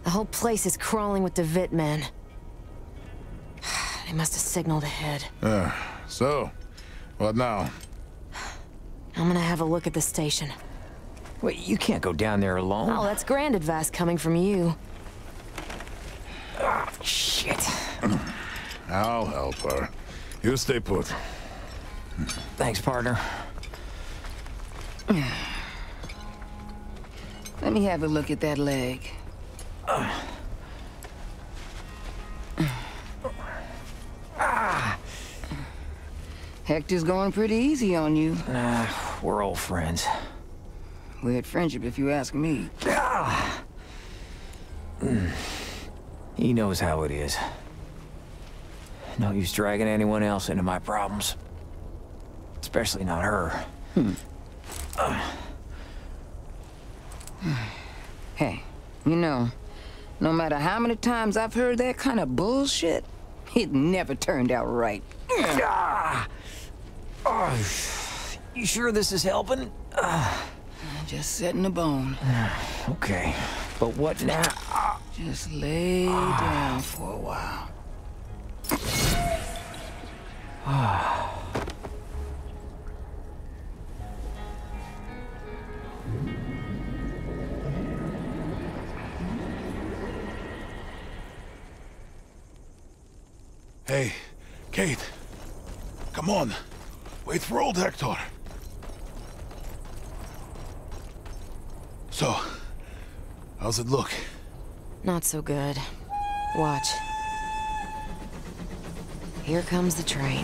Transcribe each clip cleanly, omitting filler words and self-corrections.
The whole place is crawling with the Vit men. They must have signaled ahead. So, what now? I'm gonna have a look at the station. Wait, you can't go down there alone. Oh, that's grand advice coming from you. Oh, shit. I'll help her. You stay put. Thanks, partner. Let me have a look at that leg. Hector's going pretty easy on you. Nah, we're old friends. Weird friendship, if you ask me. He knows how it is. No use dragging anyone else into my problems. Especially not her. Hey, you know, no matter how many times I've heard that kind of bullshit, it never turned out right. You sure this is helping? Just setting the bone. Okay, but what now? Just lay down for a while. Hey, Kate. Come on. Wait for old Hector. So, how's it look? Not so good. Watch. Here comes the train.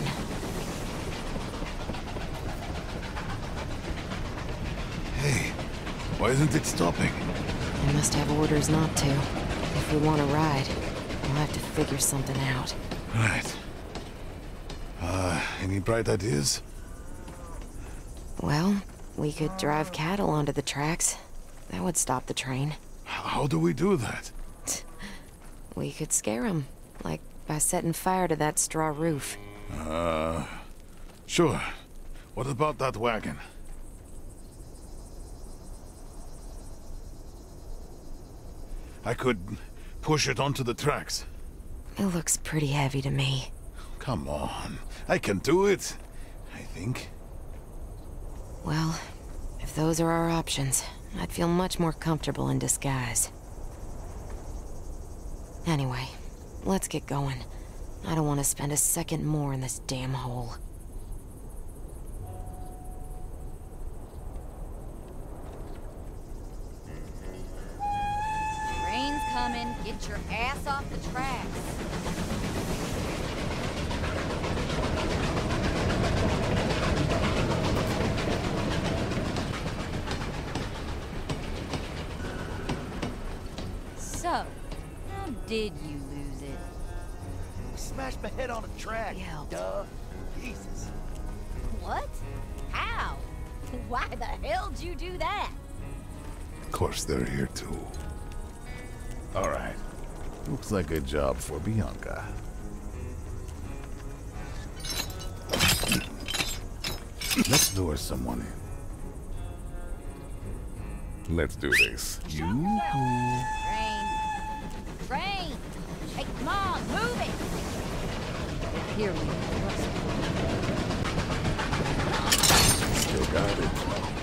Hey, why isn't it stopping? They must have orders not to. If we want to ride, we'll have to figure something out. Right. Any bright ideas? Well, we could drive cattle onto the tracks. That would stop the train. How do we do that? We could scare them, like by setting fire to that straw roof. Sure. What about that wagon? I could push it onto the tracks. It looks pretty heavy to me. Come on. I can do it. I think. Well, if those are our options, I'd feel much more comfortable in disguise. Anyway, let's get going. I don't want to spend a second more in this damn hole. Train's coming. Get your ass off the tracks. So, how did you lose it? Smashed my head on a track. Yeah. Duh. Jesus. What? How? Why the hell'd you do that? Of course they're here too. All right. Looks like a job for Bianca. Let's lure someone in. Let's do this. You? Train. Train! Hey, come on, move it! Here we go. Still got it.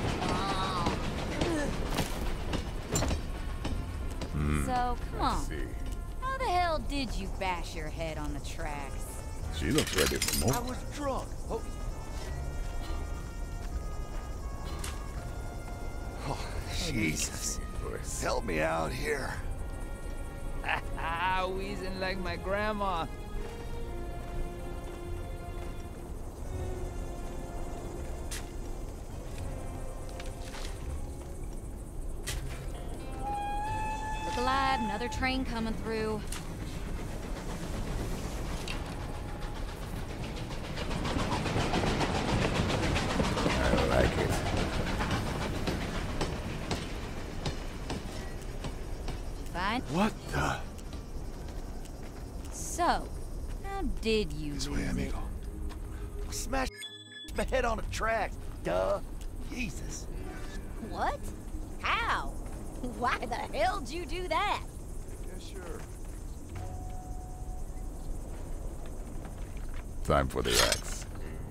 So, come on. See. How the hell did you bash your head on the tracks? She looks ready for more. I was drunk. Oh, Jesus. Help me out here. Wheezing like my grandma. Look alive, another train coming through. I like it. Fine. What the? So, how did you This lose way, it? amigo. Smashed my head on a track. Duh. Jesus. What? How? Why the hell'd you do that? sure. Time for the axe.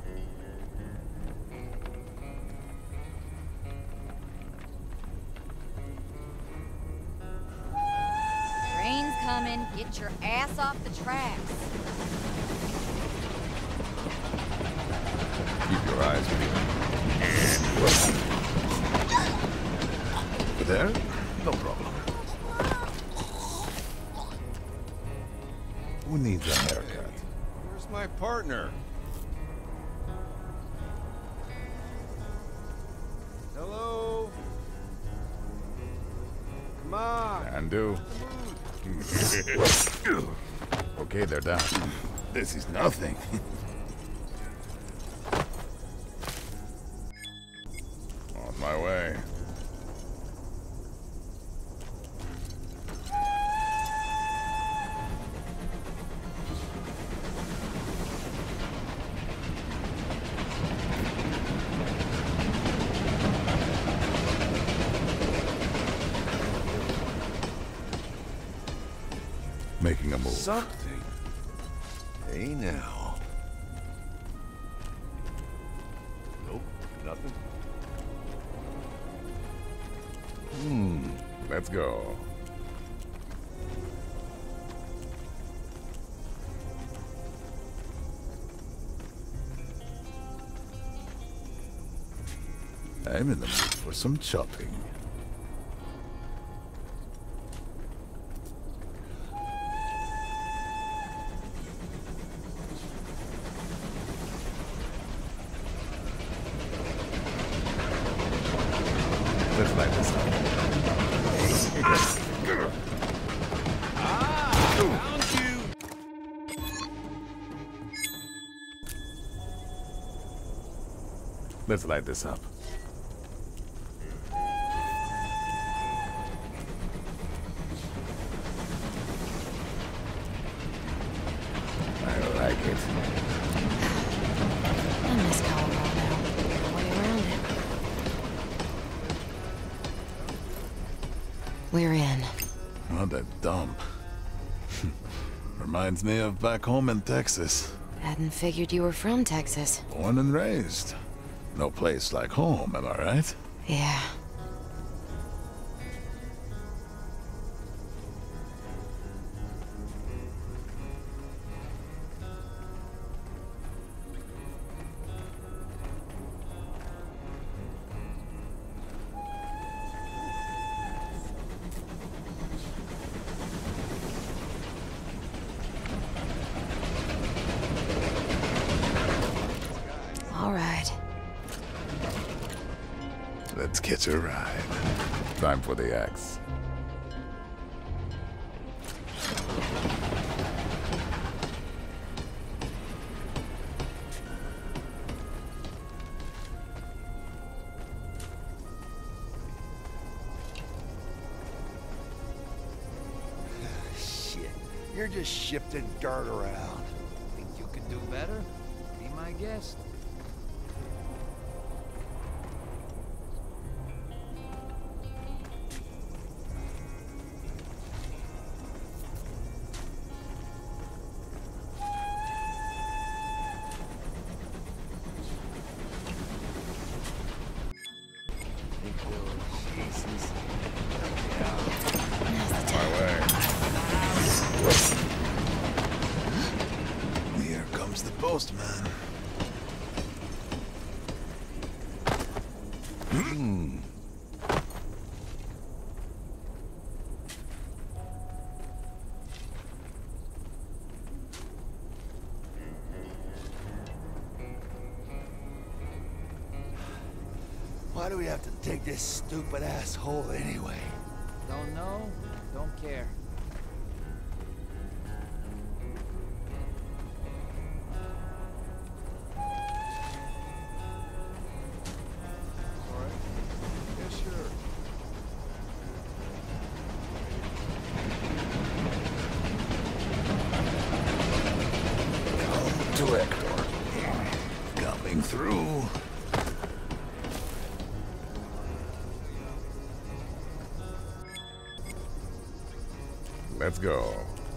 Rain's coming. Get your ass off the tracks. Keep your eyes peeled. Over there? No problem. Who needs a haircut? Where's my partner? Hello? Come on. Can do. Okay, they're down. This is nothing. On my way. Making a move. Something. Hey now. Nope, nothing. Let's go. I'm in the mood for some chopping. Let's light this up. Found you! Let's light this up. I like it. I miss Colorado. No way around it. We're in. Oh, that dump. Reminds me of back home in Texas. Hadn't figured you were from Texas. Born and raised. No place like home, am I right? Yeah. All right. Let's catch a ride. Time for the axe. Shit, you're just shifting dirt around. Think you can do better? Be my guest. Jesus. My way. Here comes the postman. Why do we have to take this stupid asshole anyway? Don't know, don't care. Alright. Yeah, sure. To Hector. Coming through. Let's go.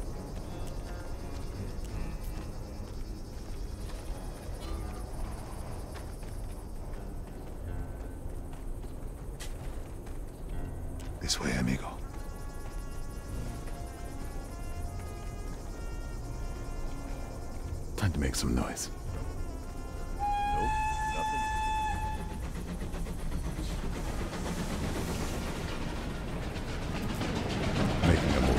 This way, amigo. Time to make some noise. Nope, nothing. Making a move.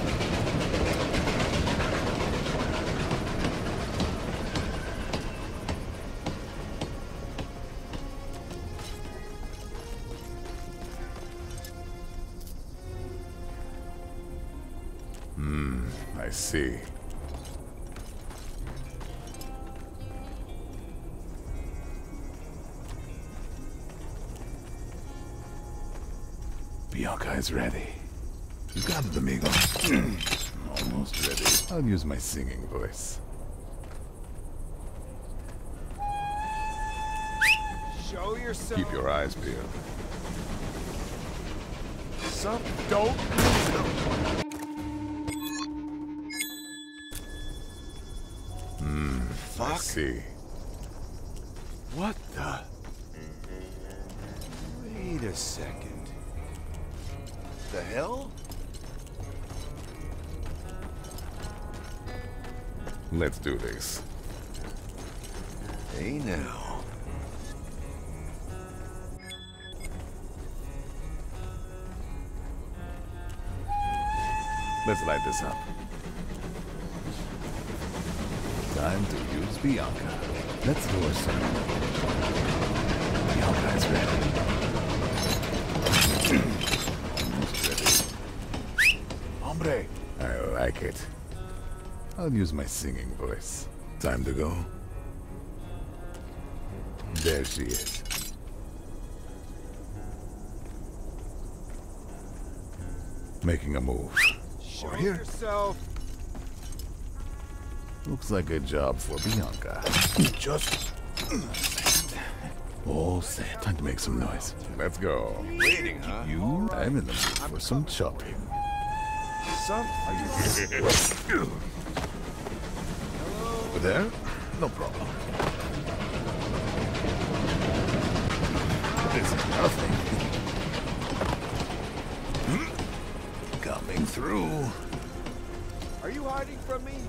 I see. Bianca is ready. You got it, amigo. Almost ready. I'll use my singing voice. Show yourself. Keep your eyes peeled. Some don't. I see. What the? Wait a second. The hell? Let's do this. Hey now. Let's light this up. Time to use Bianca. Let's lure some. Bianca is ready. Almost ready. Hombre. I like it. I'll use my singing voice. Time to go. There she is. Making a move. Show Here. yourself. Looks like a job for Bianca. Just a second. All set. Time to make some noise. Let's go. Waiting, huh? You? I'm in the mood for some chopping. Some. Over there? No problem. This is nothing. Coming through. Are you hiding from me?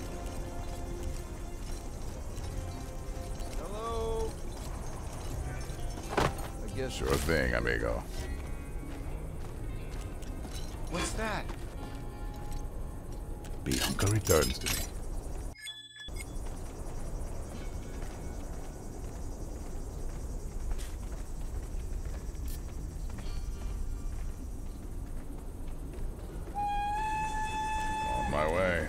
Hello? I guess. Sure thing, amigo. What's that? Bianca returns to me. On my way.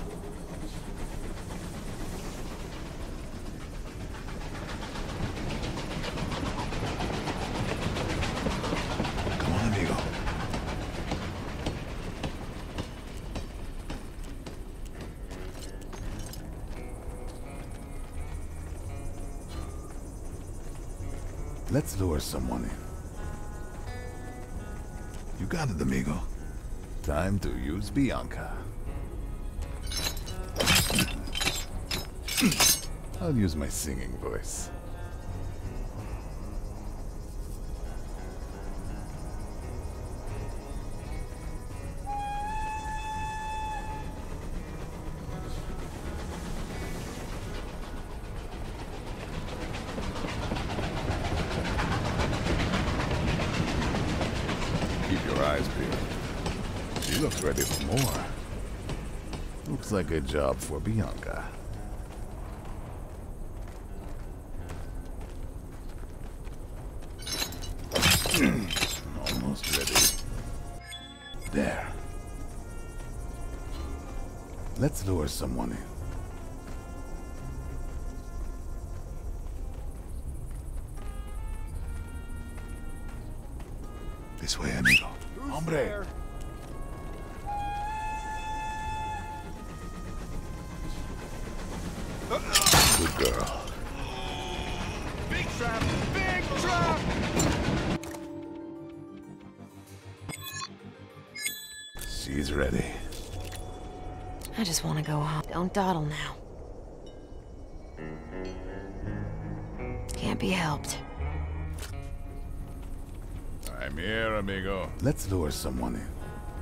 Come on, amigo. Let's lure someone in. You got it, amigo. Time to use Bianca. I'll use my singing voice. Keep your eyes peeled. She looks ready for more. Looks like a job for Bianca. Almost ready. There. Let's lure someone in. This way, amigo. Hombre. There? Good girl. Big trap! Big trap! She's ready. I just want to go home. Don't dawdle now. Can't be helped. I'm here, amigo. Let's lure someone in.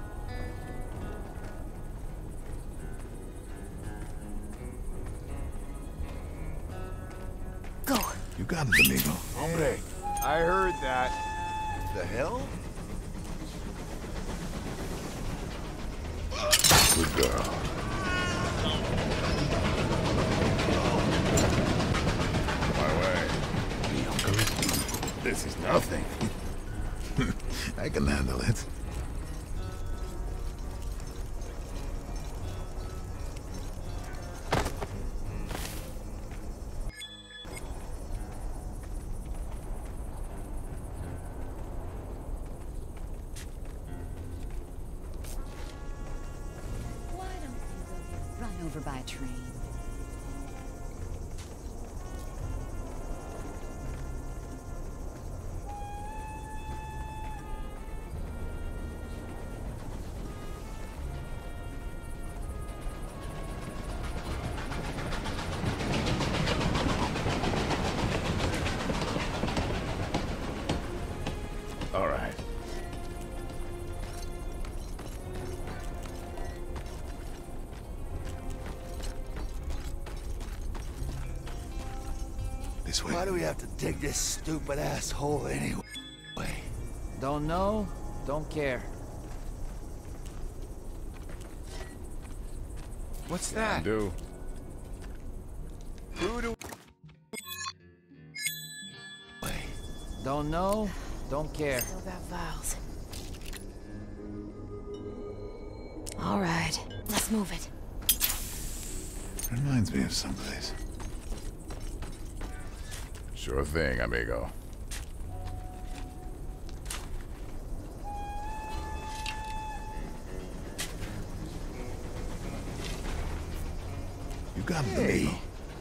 Go. You got it, amigo. Hombre, I heard that. The hell? Good girl. My way. Mi uncle. This is nothing. I can handle it. Why don't you go get run over by a train? All right. This way. Why do we have to dig this stupid asshole anyway? Don't know, don't care. What's Can that? do. Who do... Don't know, don't care. Still got files. All right, let's move it. Reminds me of someplace. Sure thing, amigo. You got it, amigo.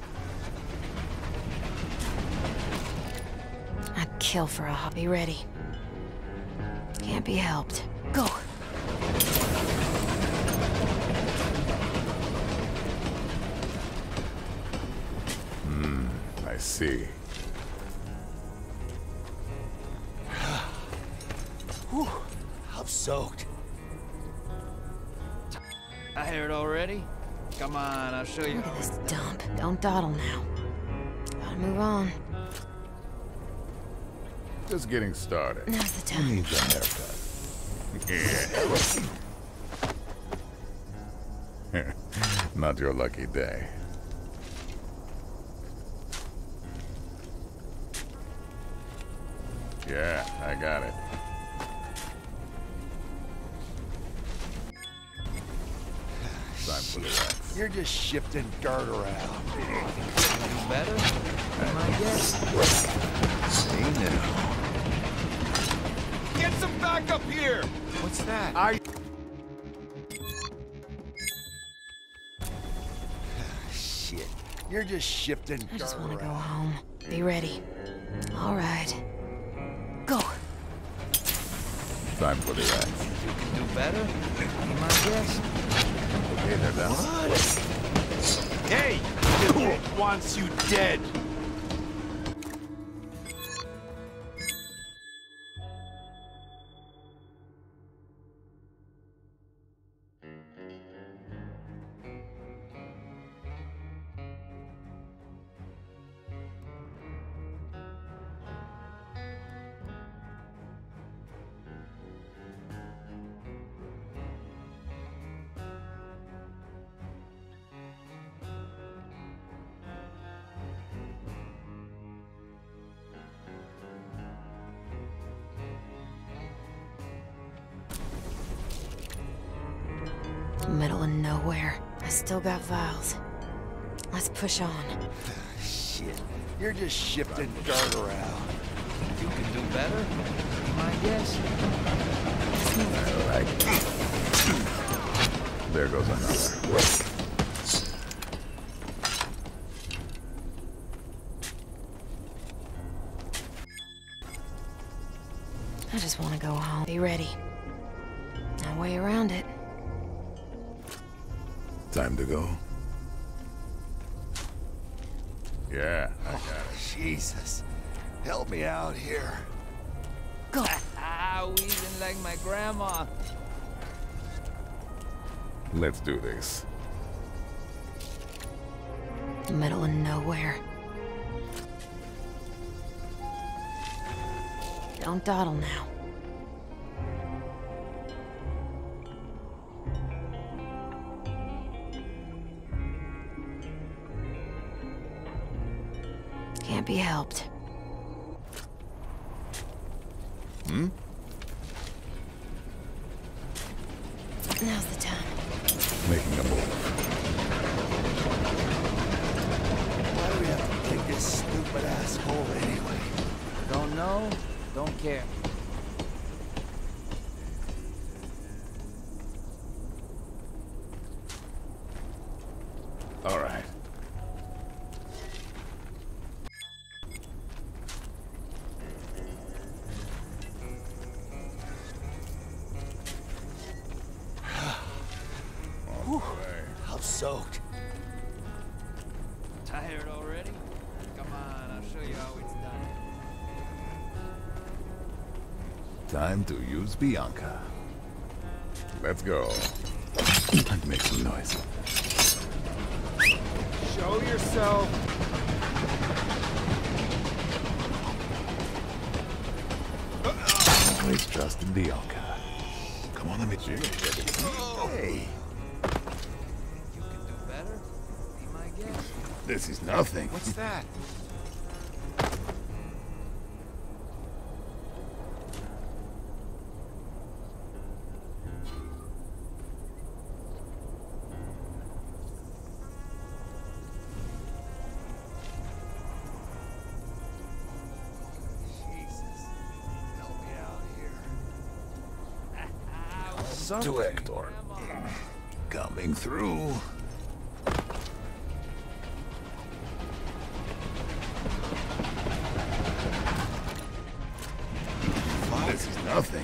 I'd kill for a hobby. Ready. Can't be helped. Go. I see. Whew, I'm soaked. Tired already? Come on, I'll show you. Look at this dump. Don't dawdle now. Gotta move on. Just getting started. Now's the Who time. needs a haircut? Yeah. Not your lucky day. Yeah, I got it. Time for the rest. You're just shifting dirt around. Do better? Be my guest. Say no. Get some backup here! What's that? Shit. You're just shifting I just dirt want to go around. home. Be ready. All right. Go. Time for the rest. You can do better? Be my guest. Okay, they're done. Hey! It wants you dead! Middle of nowhere. I still got files. Let's push on. Shit. You're just shifting dirt around. You can do better? Be my guest. All right. There goes another. I just want to go home. Be ready. No way around it. Time to go? Yeah, I got it. Jesus. Help me out here. Go. Wheezing like my grandma. Let's do this. Middle of nowhere. Don't dawdle now. Can't be helped. Hmm? Now's the time. Making a move. Why do we have to take this stupid asshole anyway? Don't know, don't care. All right. I'm soaked. Tired already? Come on, I'll show you how it's done. Time to use Bianca. Let's go. And make some noise. Show yourself. Always trust in Bianca. Come on, let me check. Hey, You can do better? Be my guest. this is nothing. What's that? Jesus. Help me out here. To Hector. Coming through. This is nothing.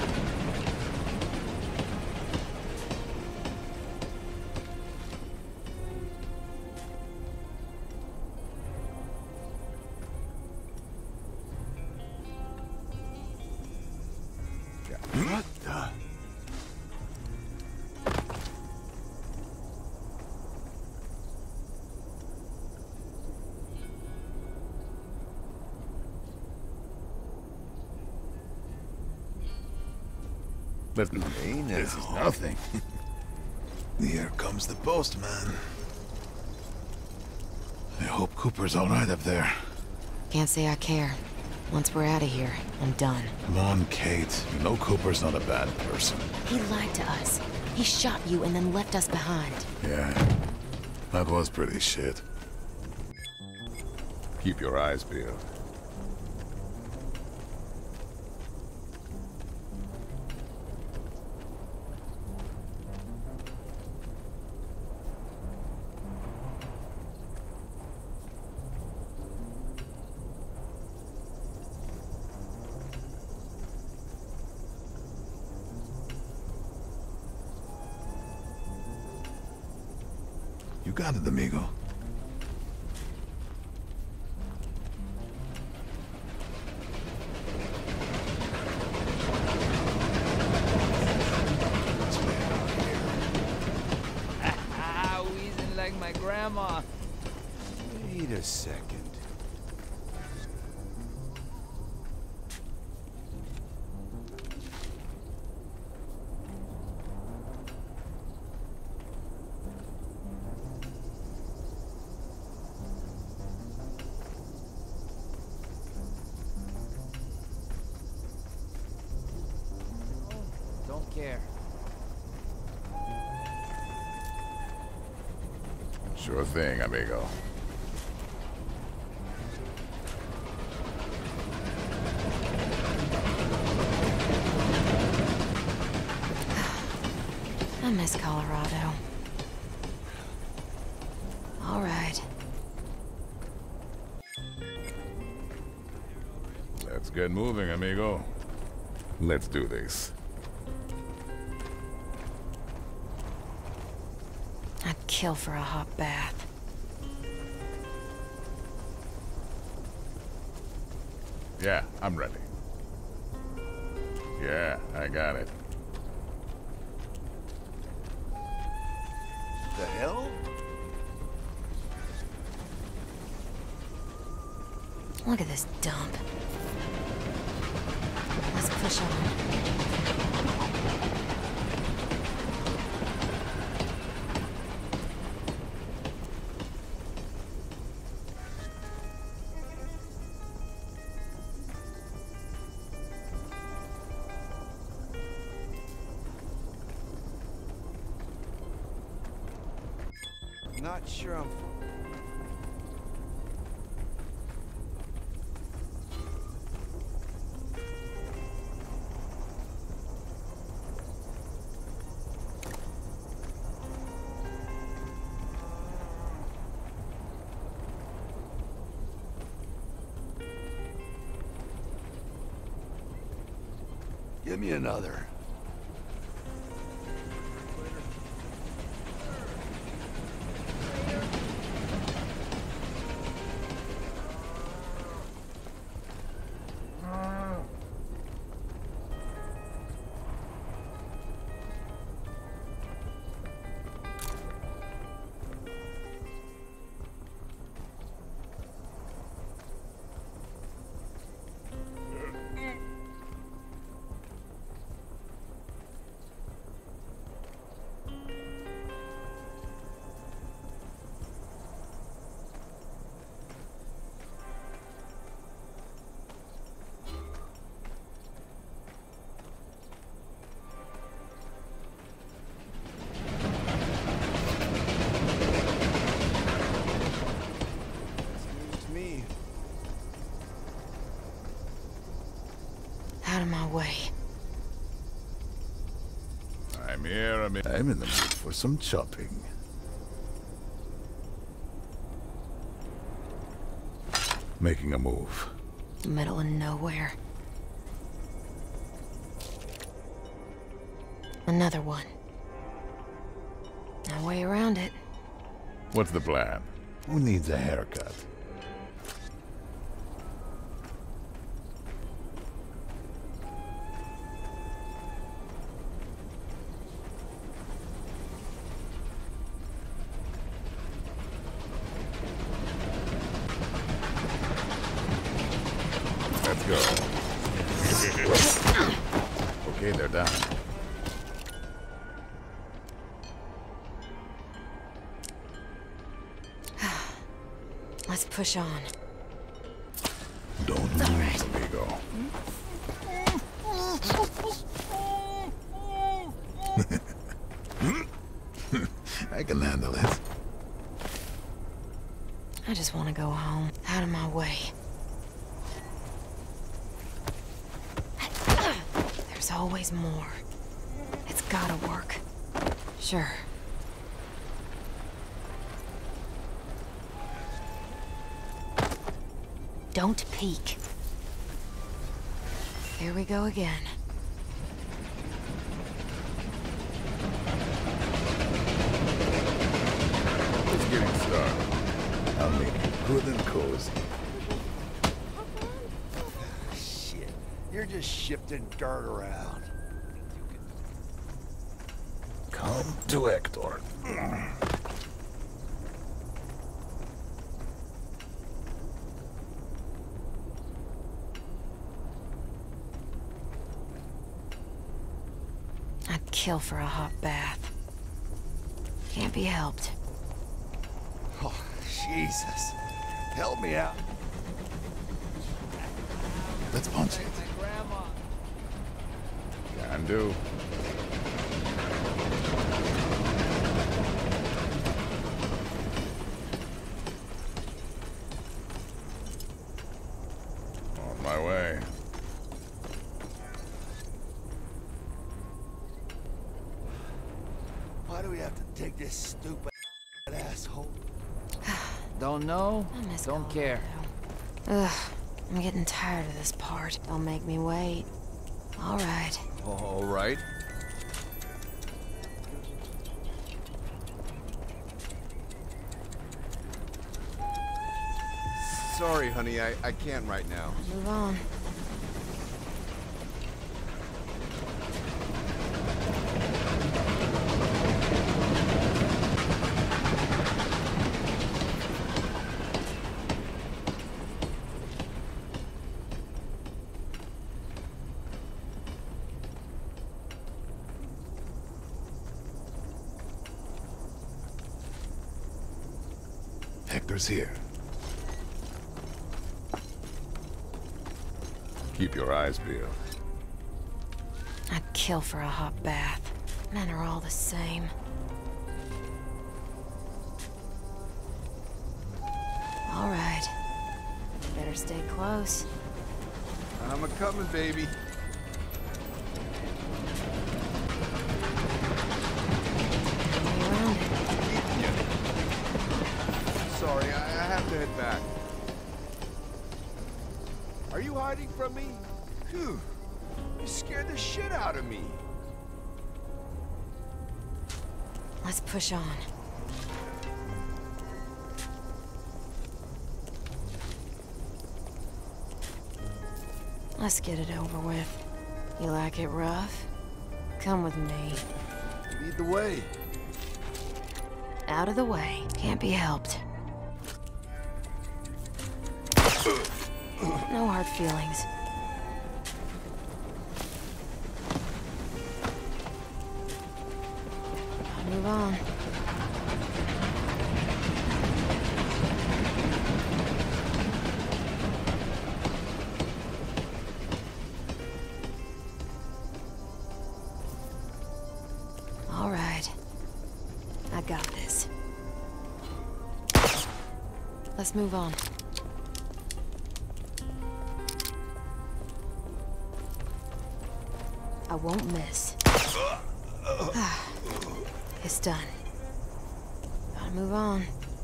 What the? This is nothing. Here comes the postman. I hope Cooper's all right up there. Can't say I care. Once we're out of here, I'm done. Come on, Kate. You know Cooper's not a bad person. He lied to us. He shot you and then left us behind. Yeah, that was pretty shit. Keep your eyes peeled. You got it, amigo. Wheezing like my grandma. Wait a second. Don't care. Sure thing, amigo. I miss Colorado. All right. Let's get moving, amigo. Let's do this. I'd kill for a hot bath. Yeah, I'm ready. Yeah, I got it. The hell? Look at this dump. Let's push on. Not sure I'm... Give me another. Out of my way. I'm here, I'm in the mood for some chopping. Making a move. Middle of nowhere. Another one. No way around it. What's the plan? Who needs a haircut? Let's go. Okay, they're down. Let's push on. Don't lose, amigo. I can handle it. I just want to go home. Out of my way. There's always more. It's gotta work. Sure. Don't peek. Here we go again. It's getting started. I'll make it good and cozy. Shit. You're just shifting dirt around. Come to Hector. I'd kill for a hot bath. Can't be helped. Oh, Jesus. Help me out. Let's punch it. Can do. On my way. Why do we have to take this stupid asshole? Don't know, I miss don't care. Colorado. Ugh, I'm getting tired of this part. Don't make me wait. All right. All right. Sorry, honey, I can't right now. Move on. Hector's here. Keep your eyes peeled. I'd kill for a hot bath. Men are all the same. All right. Better stay close. I'm a-coming, baby. Around it. Sorry, I have to head back. Are you hiding from me? Phew. You scared the shit out of me. Let's push on. Let's get it over with. You like it rough? Come with me. Lead the way. Out of the way. Can't be helped. No hard feelings. I'll move on. All right. I got this. Let's move on. I won't miss. It's done. Gotta move on.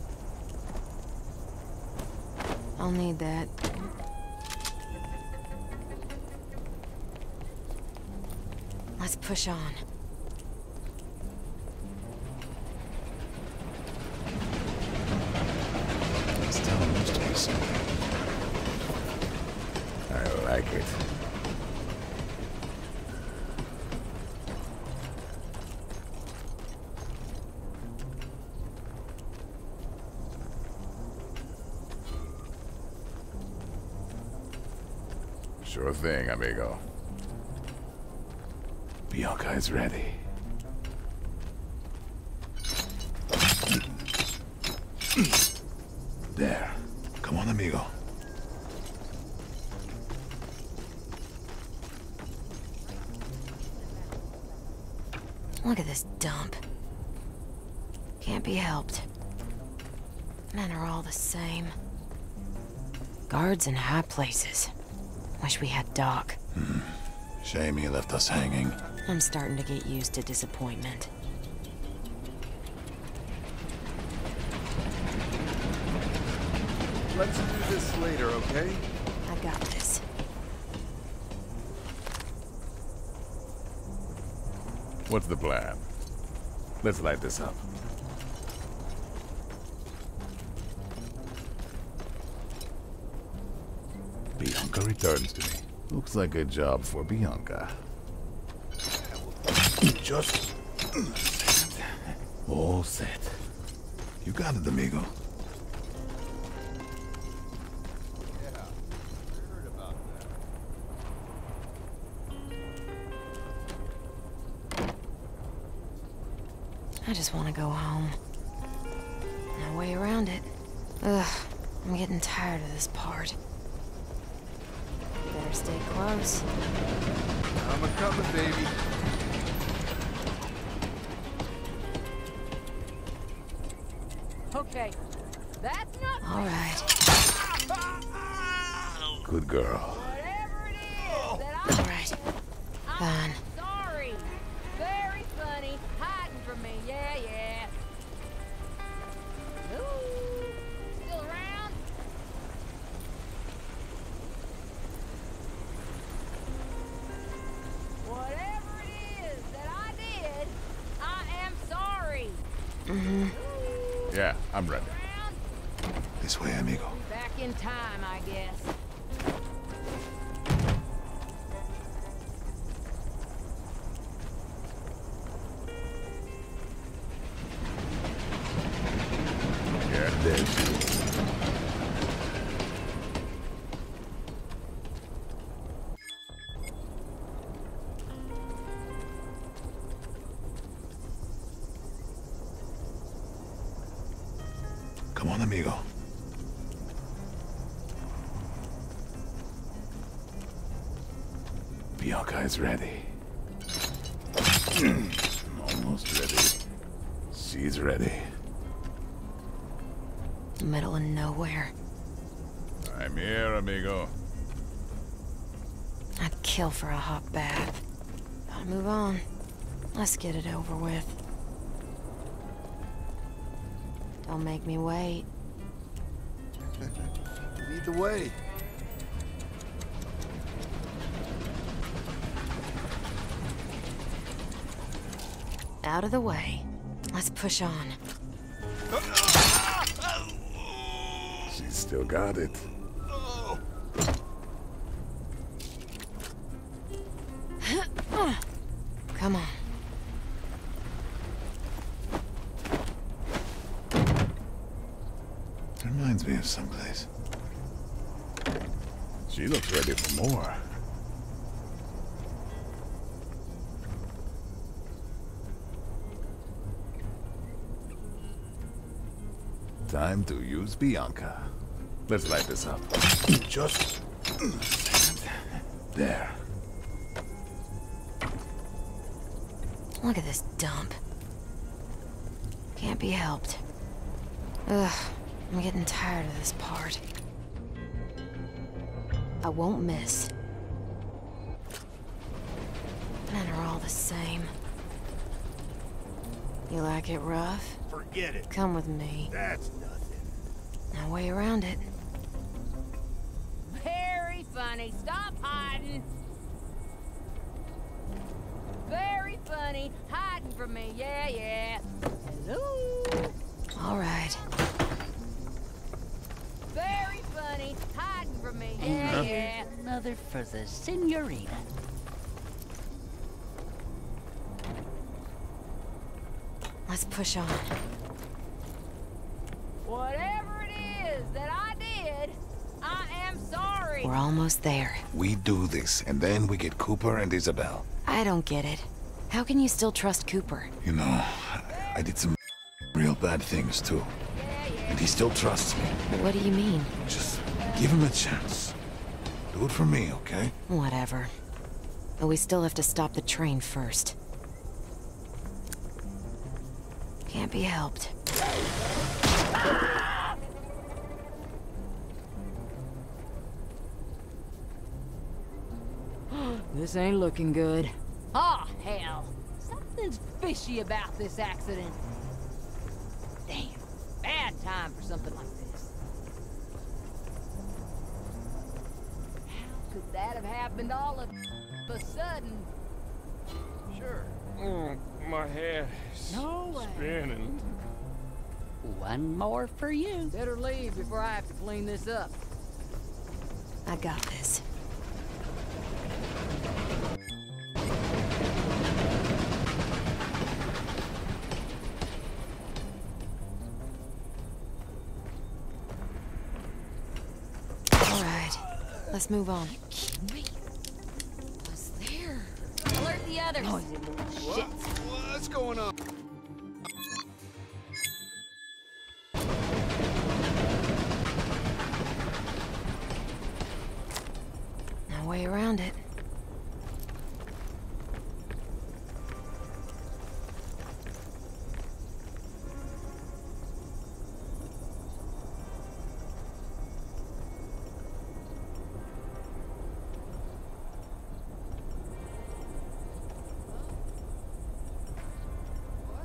I'll need that. Let's push on. This town used to be something. I like it. Sure thing, amigo. Bianca is ready. There. Come on, amigo. Look at this dump. Can't be helped. Men are all the same. Guards in high places. Wish we had Doc. Shame he left us hanging. I'm starting to get used to disappointment. Let's do this later, okay? I got this. What's the plan? Let's light this up. Bianca returns to me. Looks like a job for Bianca. Just all set. You got it, amigo. I just want to go home. No way around it. Ugh, I'm getting tired of this part. Better stay close. I'm a-coming, baby. Okay, that's not All right. Good girl. whatever it is that All right. Fine. sorry. Very funny. Hiding from me. Yeah, yeah. Ooh, still around? Whatever it is that I did, I am sorry. Mm-hmm. Yeah, I'm ready. Around? This way, amigo. Back in taking time, I guess. Yeah, there she is. Come on, amigo. Bianca is ready. Almost ready. She's ready. Middle of nowhere. I'm here, amigo. I'd kill for a hot bath. Gotta move on. Let's get it over with. Don't make me wait. Lead the way. Out of the way. Let's push on. She's still got it. Come on. Reminds me of someplace. She looks ready for more. Time to use Bianca. Let's light this up. Just a second. There. Look at this dump. Can't be helped. Ugh, I'm getting tired of this part. I won't miss. Men are all the same. You like it rough? Forget it. Come with me. That's nothing. No way around it. Very funny. Stop hiding. Very funny. Hiding from me. Yeah, yeah. Hello. All right. Very funny. Hiding from me. Yeah, yeah. Another for the senorita. Let's push on. Whatever it is that I did, I am sorry. We're almost there. We do this, and then we get Cooper and Isabel. I don't get it. How can you still trust Cooper? You know, I did some real bad things too. And he still trusts me. What do you mean? Just give him a chance. Do it for me, okay? Whatever. But we still have to stop the train first. Can't be helped. This ain't looking good. Oh, hell. Something's fishy about this accident. Damn. Bad time for something like this. How could that have happened all of a sudden? Sure. My head is No way. spinning. One more for you. Better leave before I have to clean this up. I got this. All right, let's move on. What's there? Alert the others. Noisy little shit. What's going on? No way around it. What?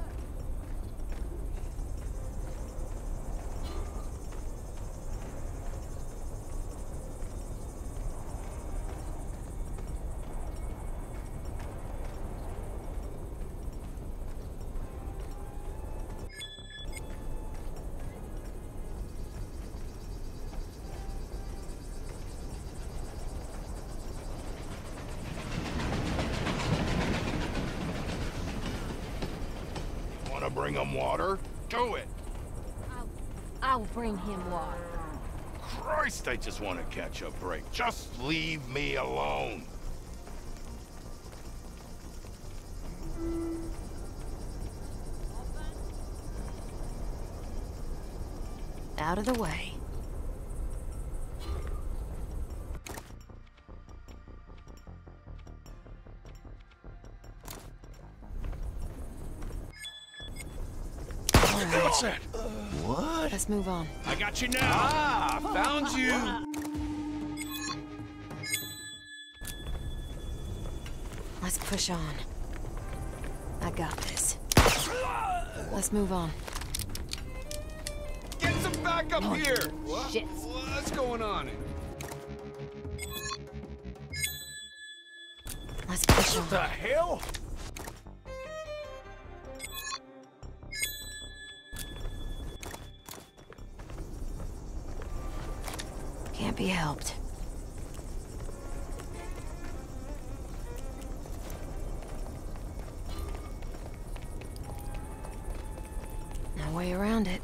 bring him water? Do it! I'll bring him water. Christ, I just want to catch a break. Just leave me alone. Out of the way. What's that? What? Let's move on. I got you now. Ah, found you. Let's push on. I got this. Let's move on. Get some backup here! What? Shit. What's going on? Let's push on. The hell? Can't be helped. No way around it.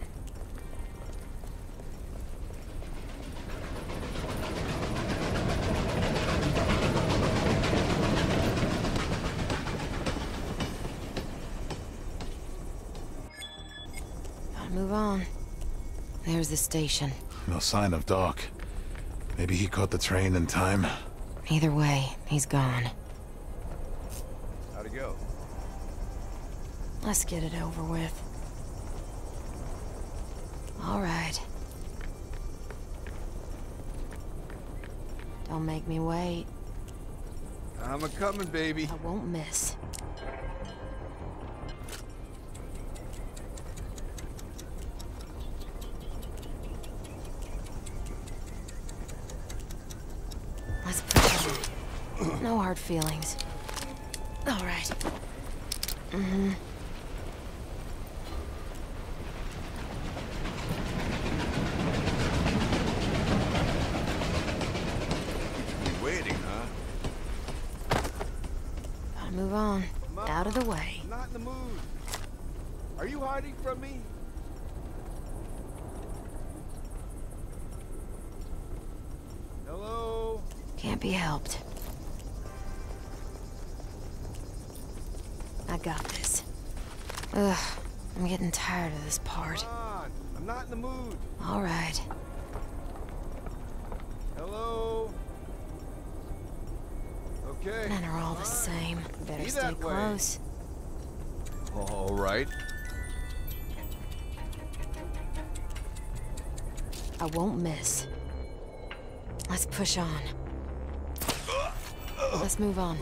Gotta move on. There's the station. No sign of Doc. Maybe he caught the train in time. Either way, he's gone. How'd it go? Let's get it over with. All right. Don't make me wait. I'm a-coming, baby. I won't miss. Let's push on. No hard feelings. All right. Mm-hmm. You waiting, huh? Gotta move on. Out of the way. I'm not in the mood. Are you hiding from me? Hello? Can't be helped. I got this. Ugh, I'm getting tired of this part. Come on. I'm not in the mood. All right. Hello? Okay. Men are all the same. Better Be stay that way. close. All right. I won't miss. Let's push on. Let's move on.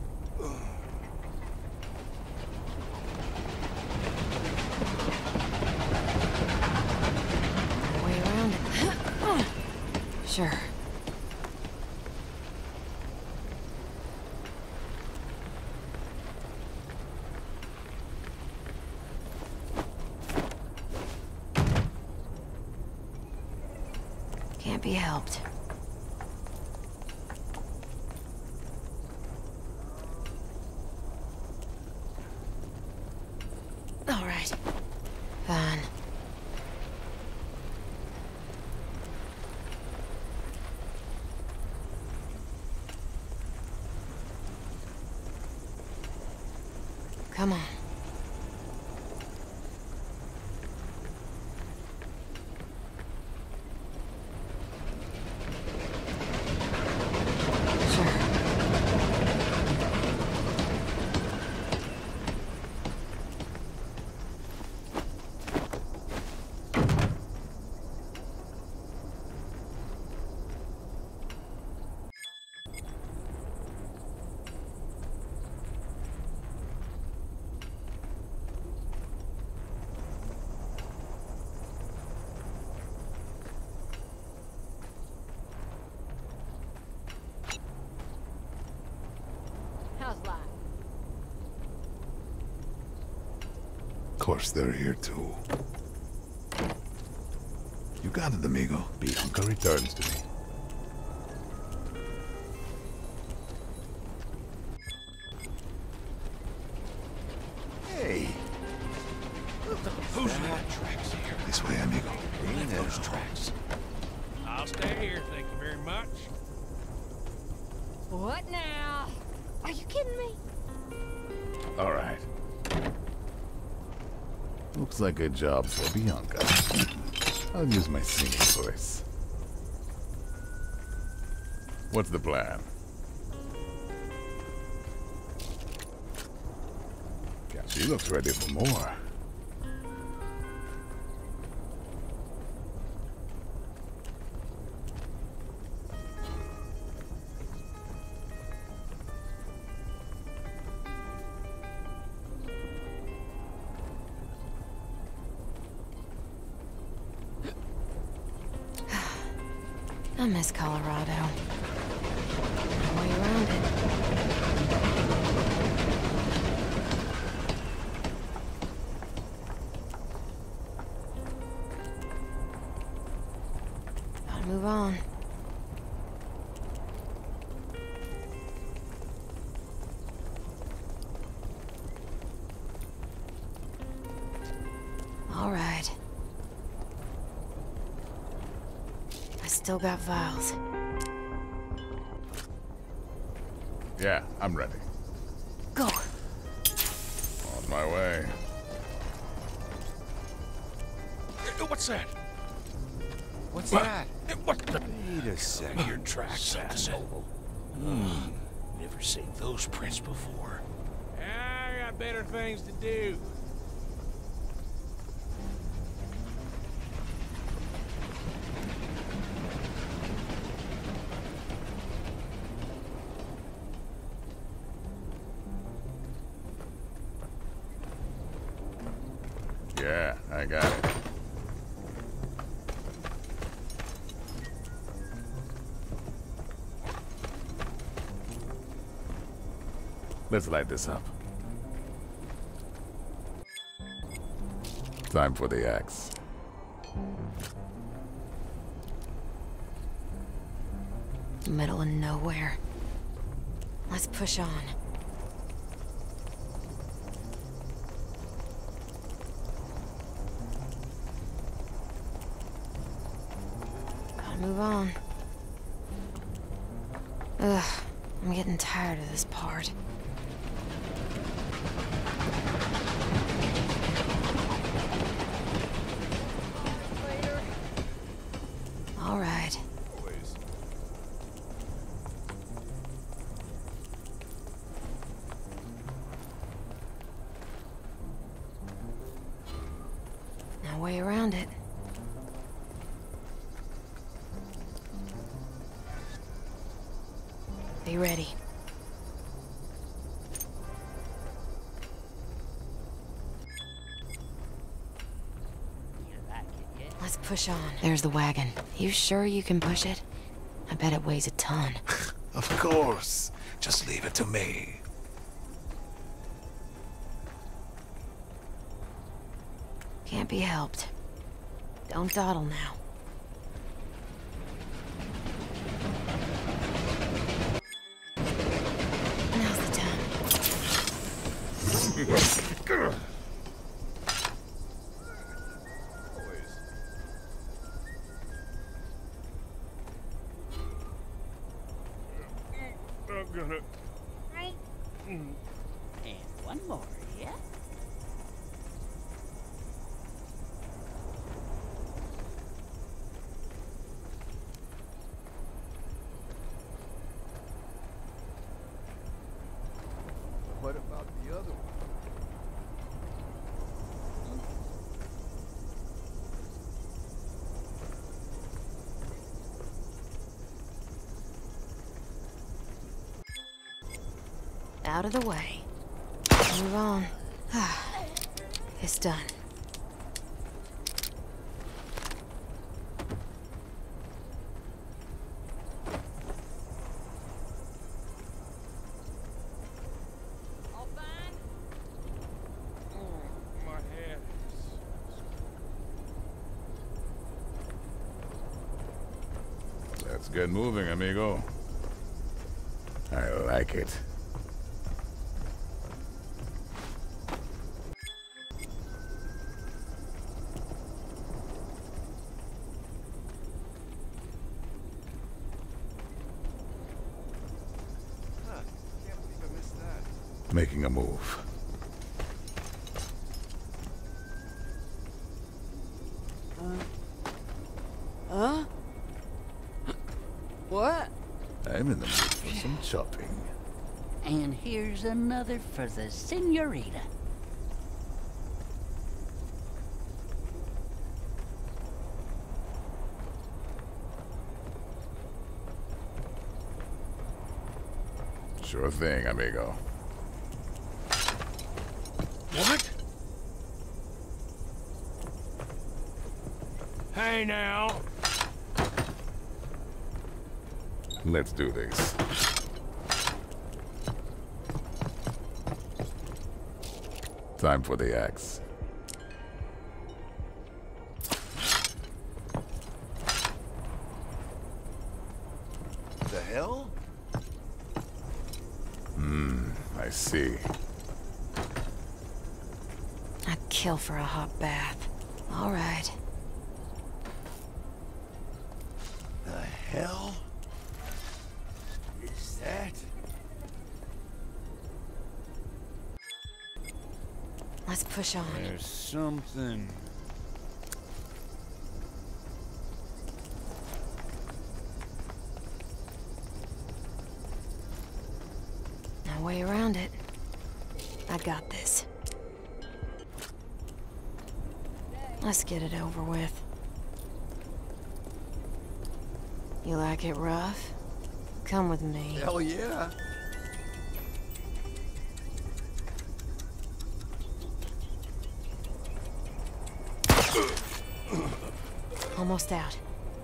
Way around it. Sure. Can't be helped. All right. Fine. Come on. Sure. How's life? Of course they're here too. You got it, amigo. Bianca returns to me. Hey. What now? Are you kidding me? All right. Looks like a job for Bianca. I'll use my singing voice. What's the plan? Yeah, she looks ready for more. I miss Colorado. No way around it. Gotta move on. All right. Still got vials. Yeah, I'm ready. Go. On my way. What's that? What's that? What the? Wait a sec. Your tracks, asshole. Never seen those prints before. I got better things to do. Yeah, I got it. Let's light this up. Time for the axe. Middle of nowhere. Let's push on. Gotta move on. Ugh, I'm getting tired of this part. All right. No way around it. Be ready. Let's push on. There's the wagon. You sure you can push it? I bet it weighs a ton. Of course. Just leave it to me. Can't be helped. Don't dawdle now. Now's the time. I'm gonna... And one more, yeah? What about the other one? Out of the way. Move on. It's done. All fine? My head. Let's get moving, amigo. I like it. Making a move. Huh? What? I'm in the mood for some chopping. And here's another for the senorita. Sure thing, amigo. What? Hey now. Let's do this. Time for the axe. The hell? I see. I'd kill for a hot bath. All right. The hell? Is that? Let's push on. There's something. No way around it. I got this. Let's get it over with. You like it rough? Come with me. Hell yeah. Almost out.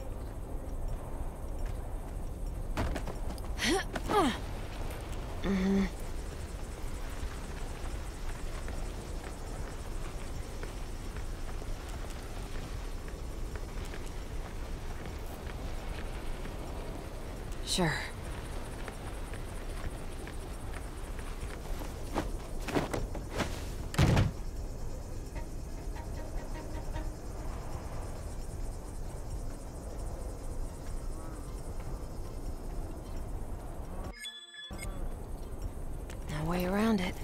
Sure. No way around it.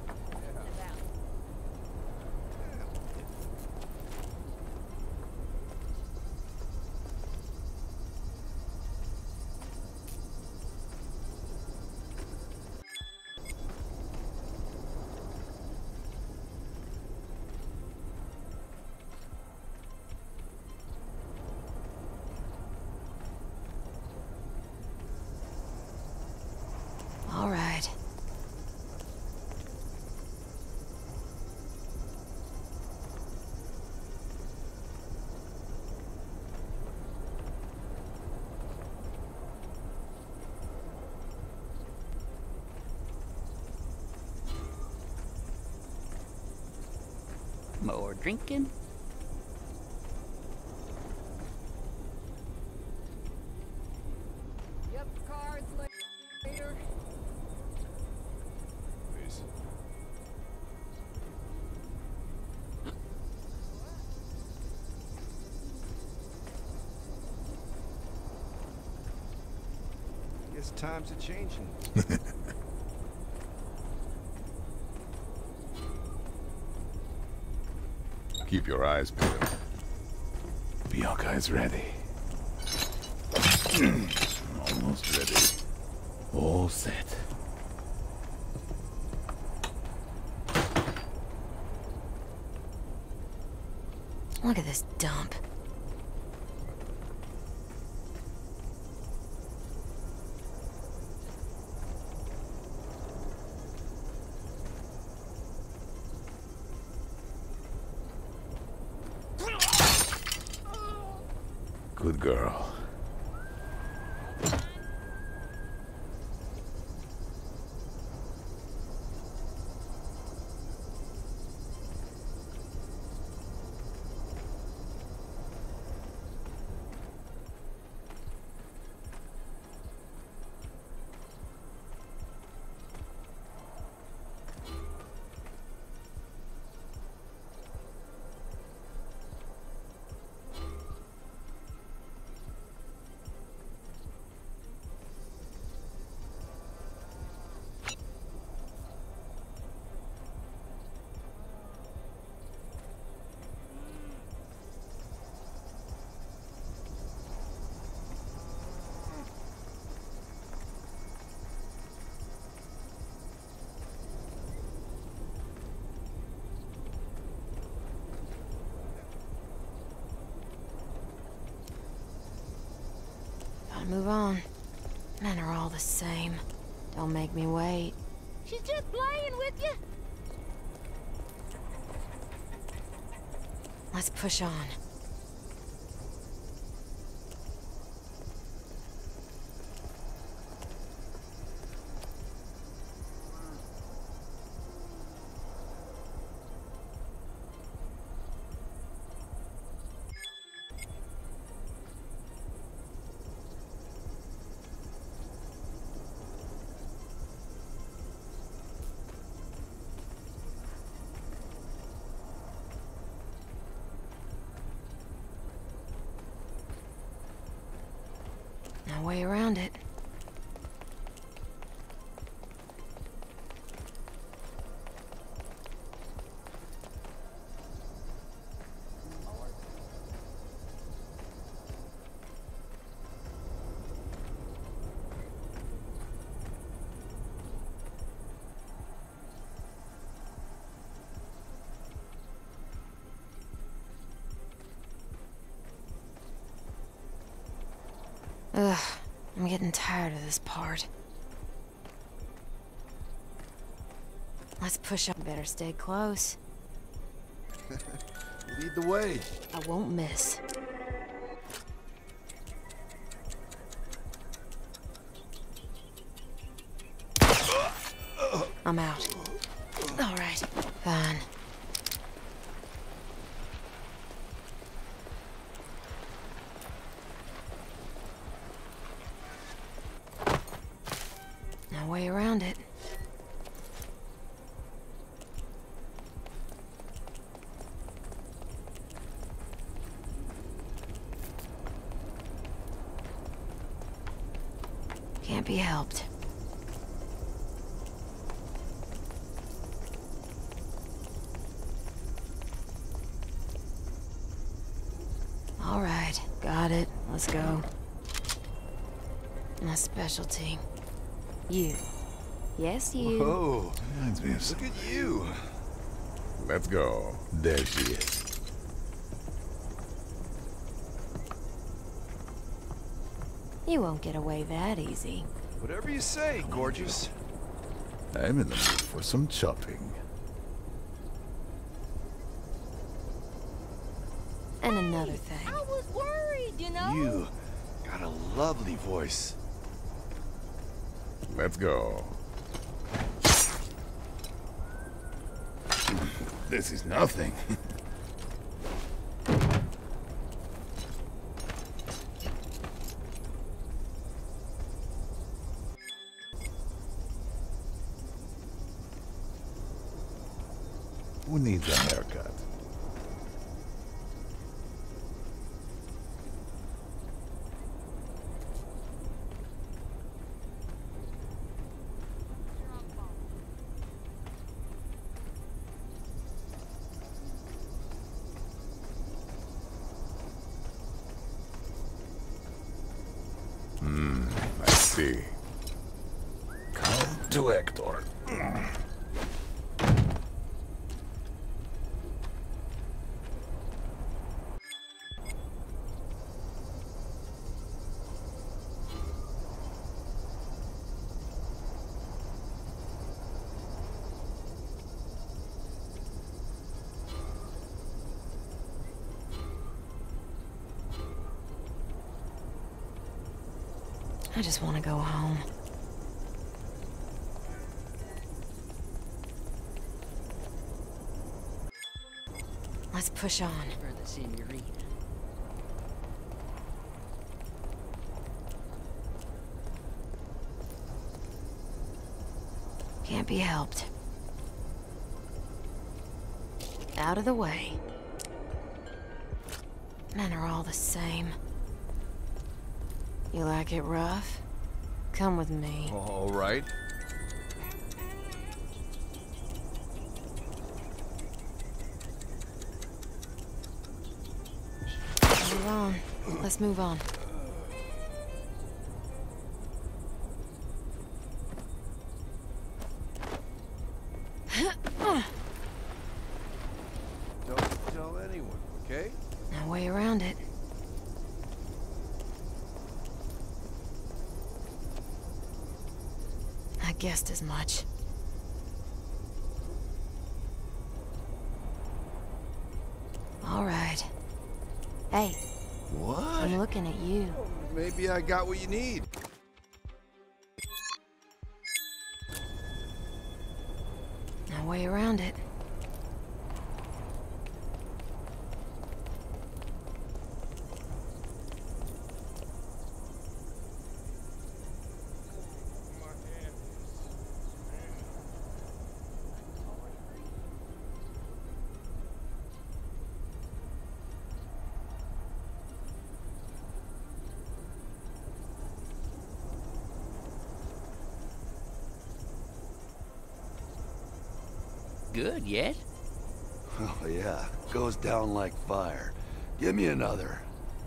All right. More drinking? Yep, cards later. Please. Guess times are changing. Keep your eyes peeled. Bianca is ready. Almost ready. All set. Look at this dump. Good girl. Move on. Men are all the same. Don't make me wait. She's just playing with you. Let's push on. No way around it. Ugh, I'm getting tired of this part. Let's push up. Better stay close. Lead the way. I won't miss. I'm out. All right, fine. No way around it. Can't be helped. All right, got it. Let's go. My specialty. You. Yes, you. Oh, reminds me of Look at you. Let's go. There she is. You won't get away that easy. Whatever you say, gorgeous. I'm in the mood for some chopping. And another thing. I was worried, you know? You got a lovely voice. Let's go. This is nothing. Who needs a haircut? I see. Come to Hector. I just want to go home. Let's push on. For the senorita. Can't be helped. Out of the way. Men are all the same. You like it rough? Come with me. All right. Move on. Let's move on. Don't tell anyone, okay? No way around it. guessed as much. All right. Hey. What? I'm looking at you. Maybe I got what you need. No way around it. Good yet? Oh, yeah. Goes down like fire. Give me another.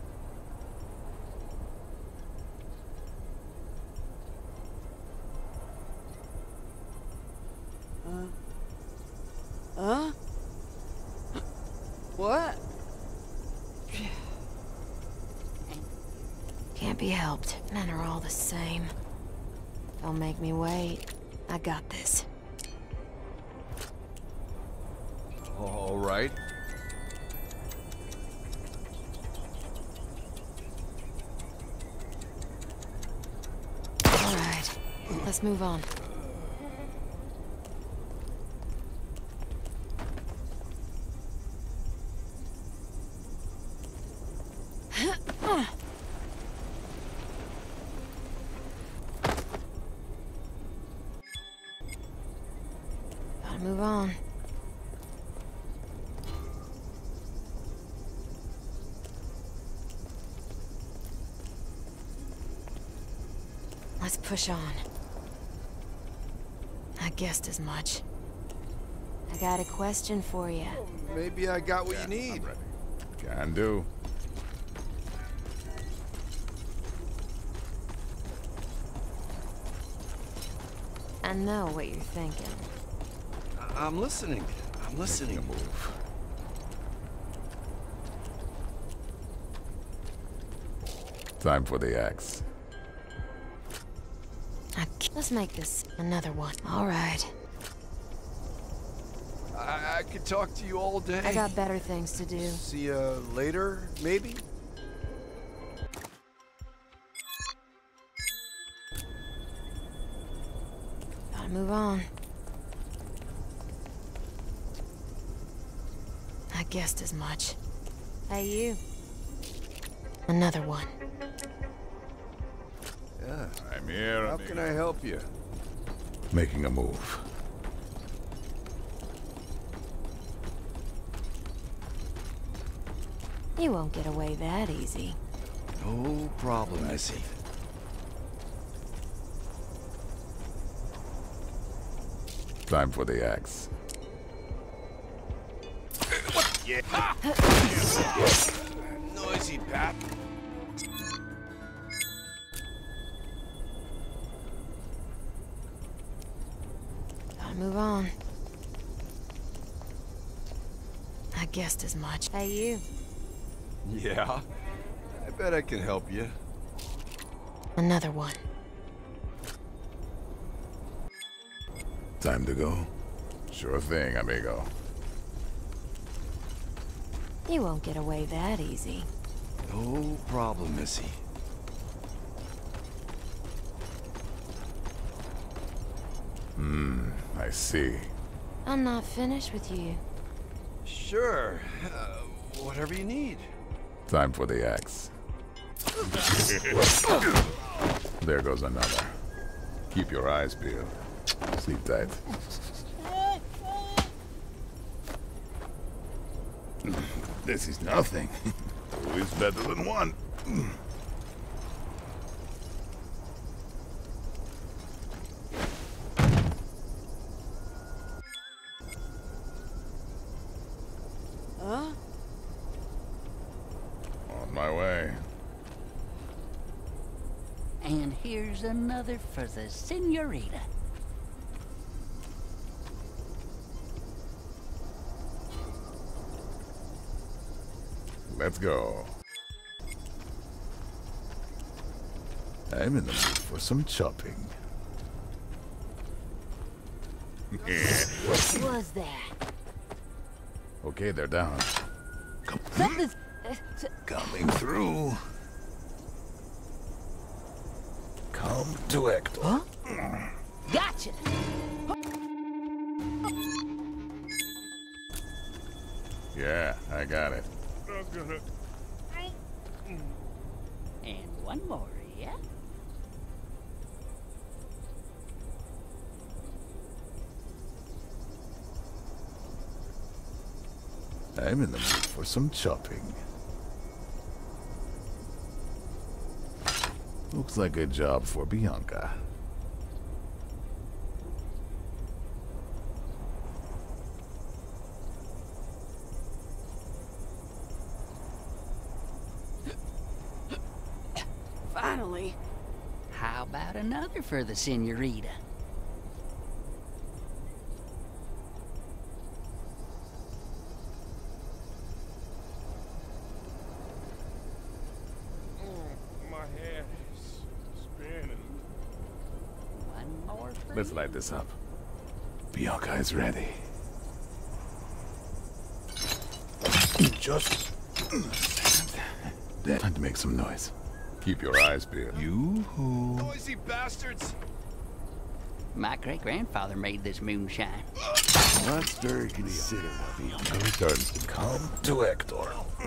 Huh? What? Can't be helped. Men are all the same. Don't make me wait. I got this. All right. All right. Let's move on. Gotta move on. Let's push on. I guessed as much. I got a question for you. Maybe I got what you need. I'm ready. Can do. I know what you're thinking. I'm listening. I'm listening. Making a move. Time for the axe. Let's make this another one. All right. I could talk to you all day. I got better things to do. See you later, maybe? Gotta move on. I guessed as much. Hey, you. Another one. Yeah. I'm here. How can I help you? Making a move. You won't get away that easy. No problem, Missy. Time for the axe. Yeah. Noisy Pat. Gotta move on. I guessed as much. Hey, you. Yeah. I bet I can help you. Another one. Time to go. Sure thing, amigo. You won't get away that easy. No problem, Missy. I see. I'm not finished with you. Sure. Whatever you need. Time for the axe. There goes another. Keep your eyes peeled. Sleep tight. This is nothing. Two is better than one. Huh? On my way. And here's another for the senorita. Let's go. I'm in the mood for some chopping. What was that? Okay, they're down. Something's... Coming through. Come to Hector. Huh? Gotcha! Yeah, I got it. And one more, yeah? I'm in the mood for some chopping. Looks like a job for Bianca. Finally. How about another for the senorita? My head is spinning. One more for Let's you. light this up. Bianca is ready. Just time to make some noise. Keep your eyes peeled. You-hoo. Noisy bastards! My great-grandfather made this moonshine. That's very considerate of Bianca returns to come to Hector.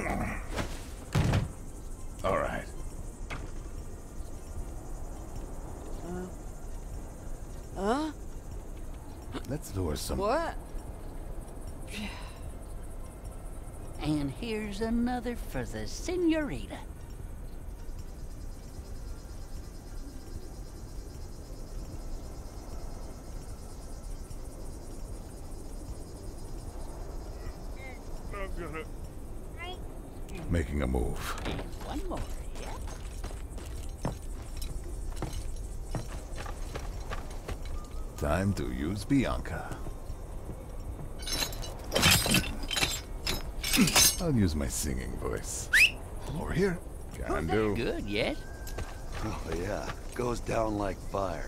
All right. Huh? Let's lure some. What? And here's another for the senorita. I'm gonna... Making a move. And one more, yeah? Time to use Bianca. I'll use my singing voice. Over here. Can do. Good, yes? Oh, yeah. Goes down like fire.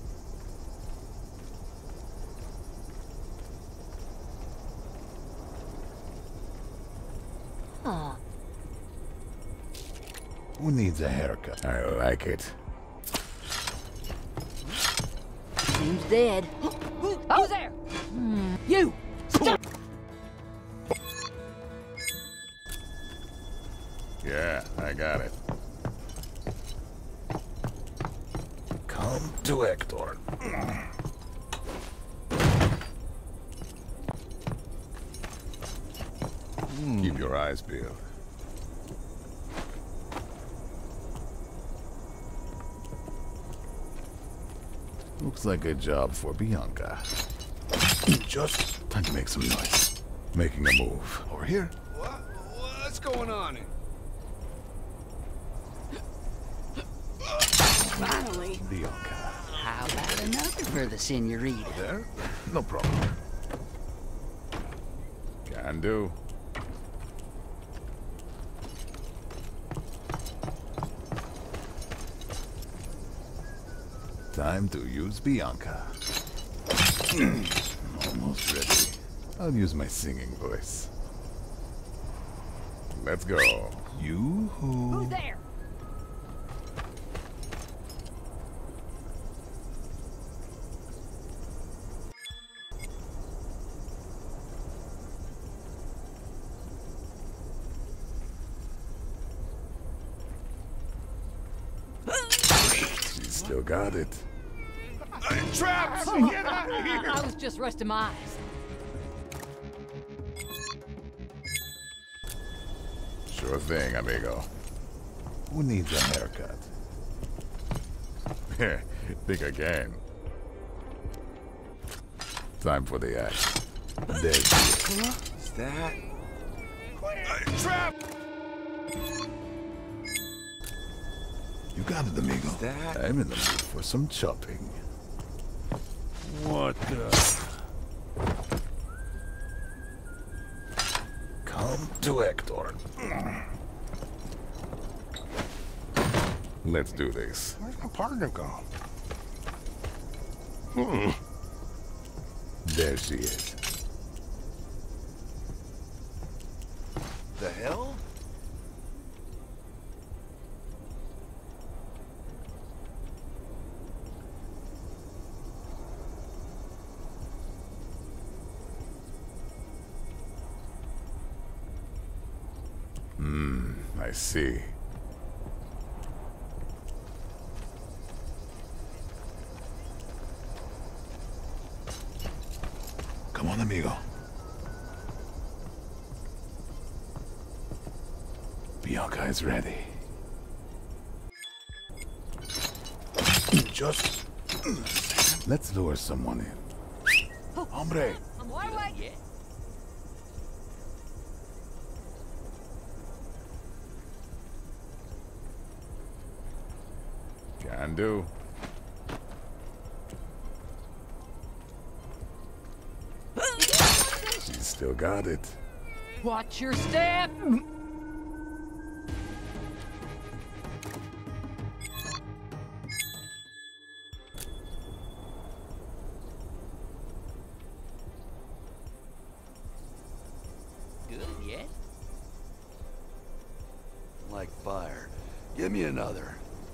Huh. Who needs a haircut? I like it. Seems dead. Who's there? You! Stop! Yeah, I got it. Come to Hector. Keep your eyes peeled. Looks like a job for Bianca. Just time to make some noise. Making a move. Over here. What's going on? Finally. Bianca. How about another for the senorita? There? No problem. Can do. Time to use Bianca. Almost ready. I'll use my singing voice. Let's go. You-hoo. Who's there? She's still got it. Traps! Get out of here! I was just resting my eyes. Sure thing, amigo. Who needs a haircut? Think again. Time for the act. There's the... Is that... Trap! You got it, amigo. that... I'm in the mood for some chopping. What the... Come to Hector. Let's do this. Where's my partner gone? There she is. The hell? I see. Come on, amigo. Bianca is ready. Just... Let's lure someone in. Hombre! I'm wide awake. Yeah. Can do. She's still got it. Watch your step. Good yet? Like fire. Give me another.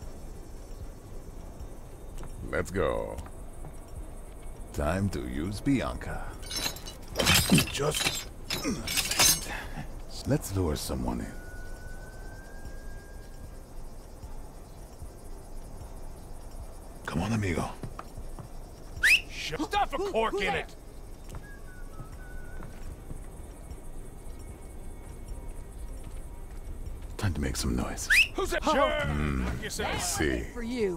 Let's go. Time to use Bianca. Just... Let's lure someone in. Come on, amigo. Stuff a cork in it! Time to make some noise. Who's that? Sure! I see. For you.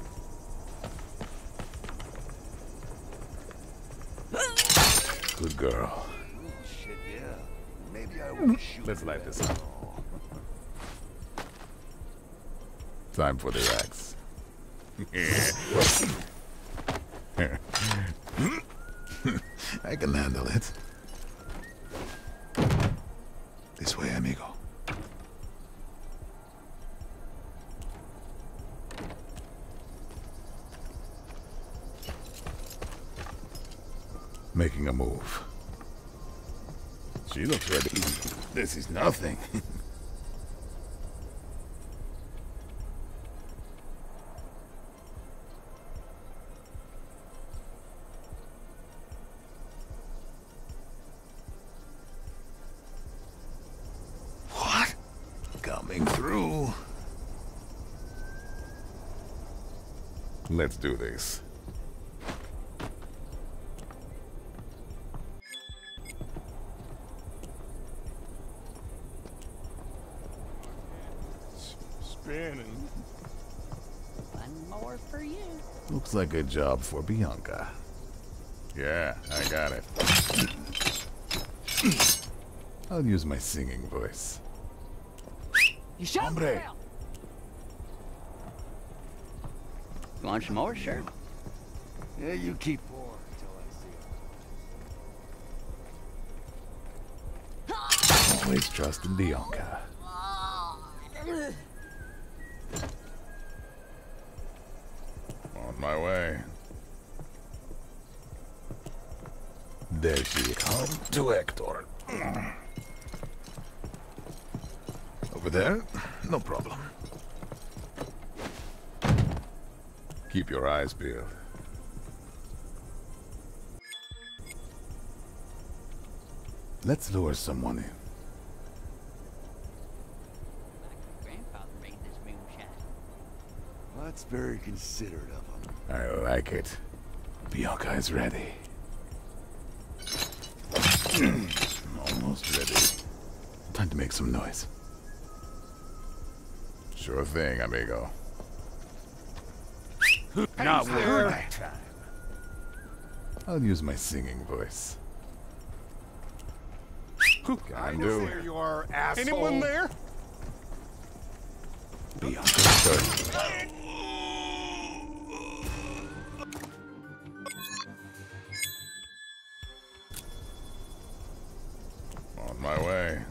Good girl. Shit, yeah. Maybe I will shoot. Let's light this up. Time for the axe. I can handle it. This way, amigo. Making a move. She looks ready. This is nothing. What? Coming through. Let's do this. Spinning. One more for you. Looks like a job for Bianca. Yeah, I got it. I'll use my singing voice. You shot Hombre. yourself. You want some more, sir? Yeah, you keep pouring until I see it. Always trust in Bianca. On my way. There she comes to Hector. Over there? No problem. Keep your eyes peeled. Let's lure someone in. Grandfather made this moonshine. Well, that's very considerate of him. I like it. Bianca is ready. Almost ready. Time to make some noise. Sure thing, amigo. Not worth it. I'll use my singing voice. I Can know do. where you are, asshole. Anyone there? Bianca starts. On my way.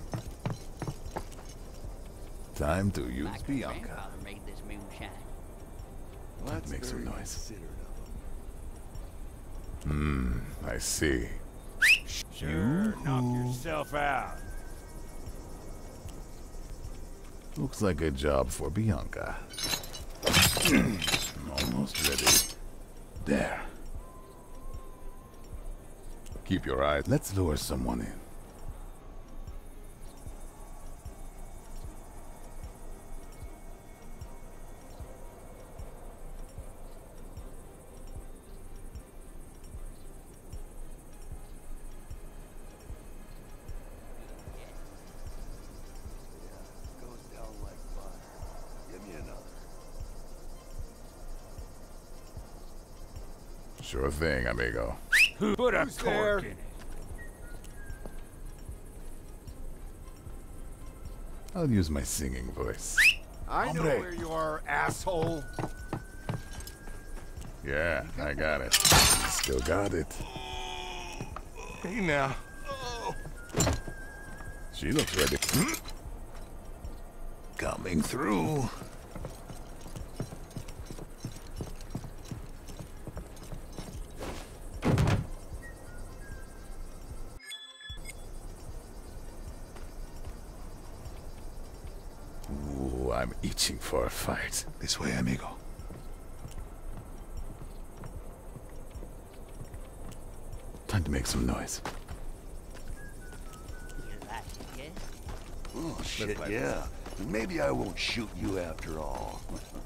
Time to use My Bianca. grandfather made this moonshine. Well, that's Make some very noise. considerate of him. I see. Sure, knock yourself out. Looks like a job for Bianca. Almost ready. There. Keep your eyes. Let's lure someone in. Sure thing, amigo. Put a cork in it. I'll use my singing voice. I know where you are, asshole. Yeah, I got it. Still got it. Hey now. She looks ready. Coming through. Ooh, I'm itching for a fight. This way, amigo. Time to make some noise. Oh, shit, yeah. Maybe I won't shoot you after all.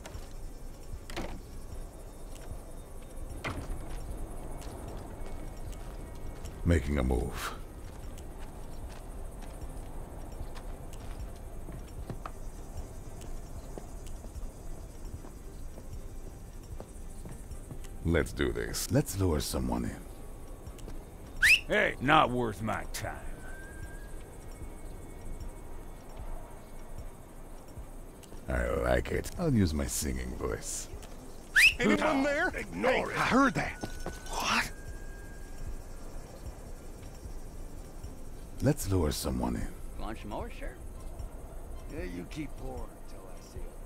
Making a move. Let's do this. Let's lure someone in. Hey, not worth my time. I like it. I'll use my singing voice. Anyone there? Ignore it. I heard that. What? Let's lure someone in. Want some more, sir? Yeah, you keep pouring until I see it.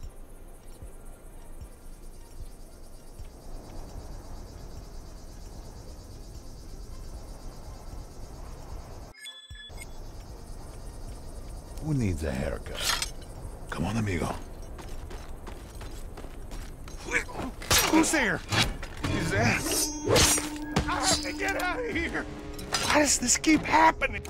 Who needs a haircut? Come on, amigo. Who's there? Is that? I have to get out of here. Why does this keep happening?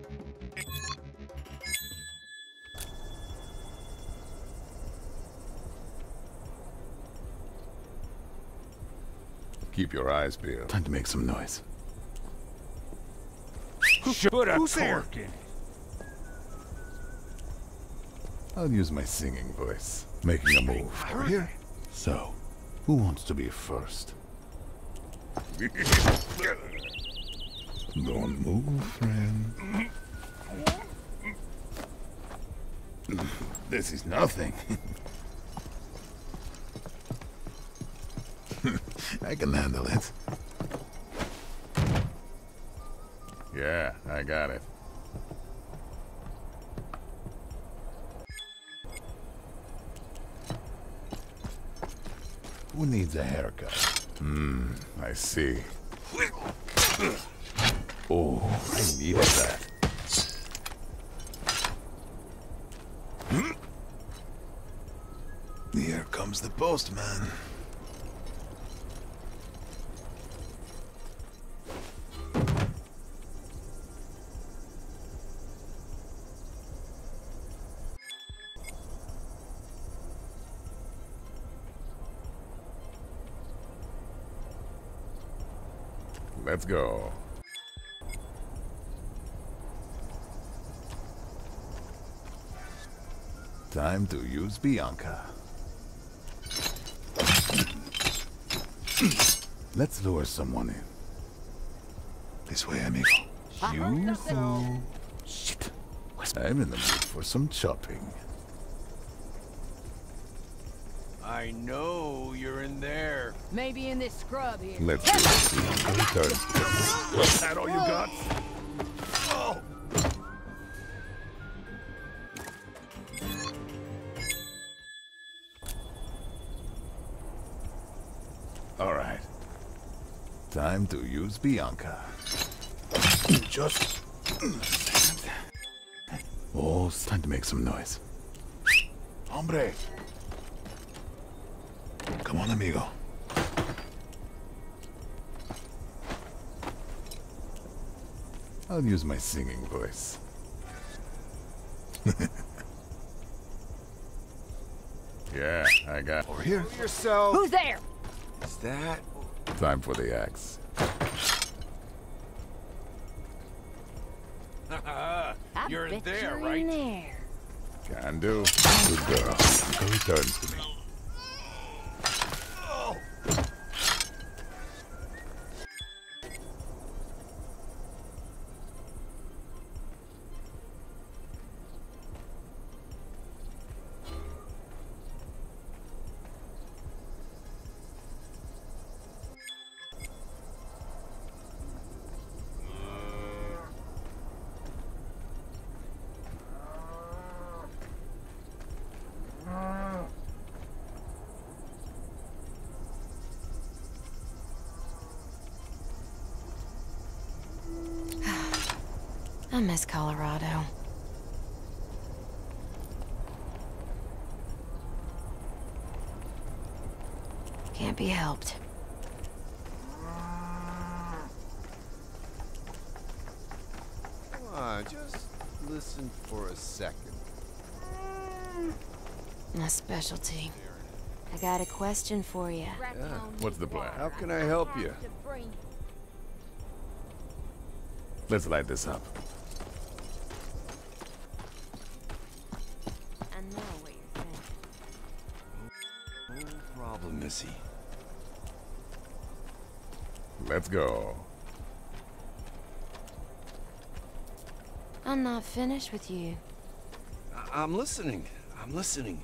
Keep your eyes peeled. Time to make some noise. Put a Who's there? cork in it. I'll use my singing voice. Making a move. Over here. So, who wants to be first? Don't move, friend. This is nothing. I can handle it. Yeah, I got it. Who needs a haircut? I see. Oh, I needed that. Here comes the postman. Let's go. Time to use Bianca. Let's lure someone in. This way, amigo. You fool. Shit. I'm in the mood for some chopping. I know you're in there. Maybe in this scrub here. Let's do this. Bianca returns. Is that all you got? Oh! All right. Time to use Bianca. Just a second. Oh, it's time to make some noise. Hombre! Come on, amigo. I'll use my singing voice. Yeah, I got over here. Yourself. Who's there? Is that? Time for the axe. You're bet there, you're right? in there. Can do. Good girl. Go returns to me. I miss Colorado. Can't be helped. Come on, just listen for a second. My specialty. I got a question for you. What's the plan? How can I help you? Let's light this up. I know what you're thinking. No problem, Missy. Let's go. I'm not finished with you. I'm listening. I'm listening.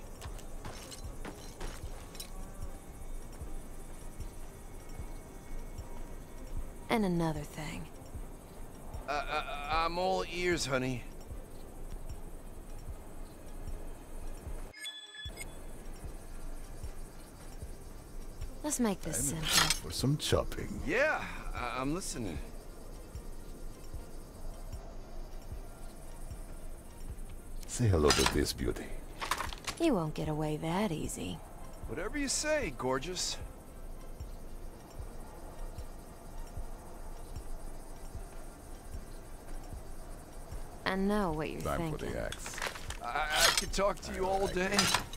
And another thing. I'm all ears, honey. Let's make this simple. For some chopping. Yeah, I'm listening. Say hello to this beauty. You won't get away that easy. Whatever you say, gorgeous. I know what you're Time thinking. for the axe. I could talk to you all day.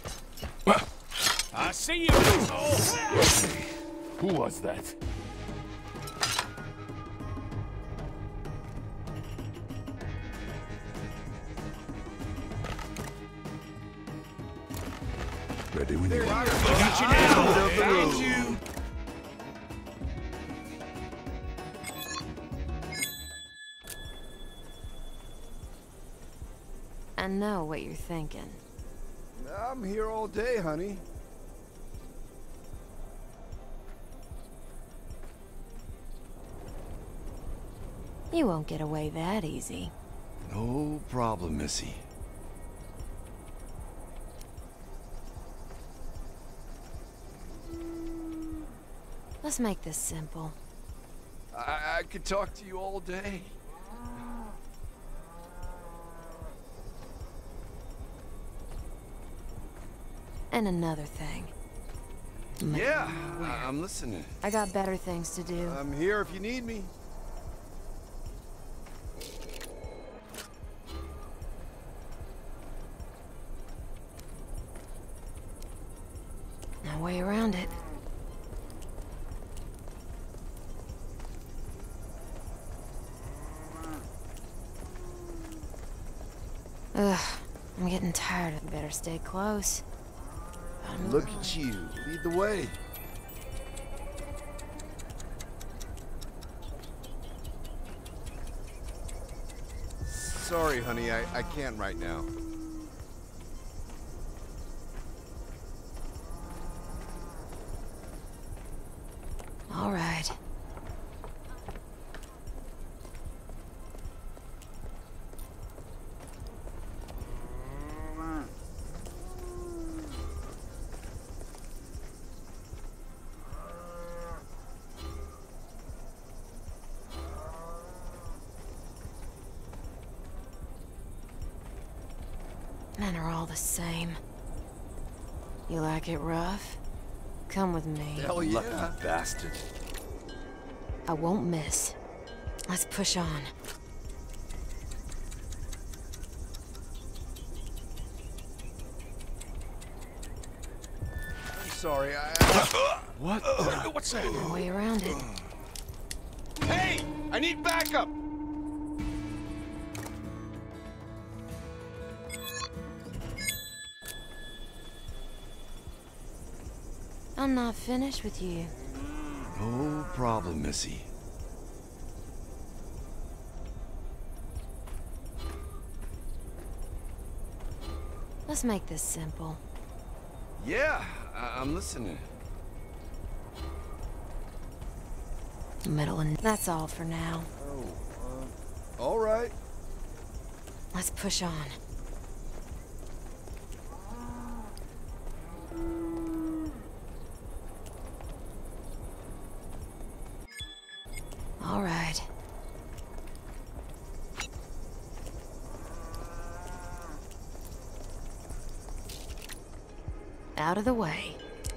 I see you, asshole! Who was that? Ready when you are. Got you now! Found you! I know what you're thinking. I'm here all day, honey. You won't get away that easy. No problem, Missy. Let's make this simple. I could talk to you all day. And another thing. Yeah, I'm listening. I got better things to do. I'm here if you need me. No way around it. Ugh, I'm getting tired. I better stay close. Look at you. Lead the way. Sorry, honey. I can't right now. All right. Men are all the same. You like it rough? Come with me. Hell yeah. Bastard. I won't miss. Let's push on. I'm sorry, What? What's that? No way around it. Hey! I need backup! I'm not finished with you. No problem, Missy. Let's make this simple. Yeah, I'm listening. Middle and that's all for now. All right. Let's push on. All right. Out of the way.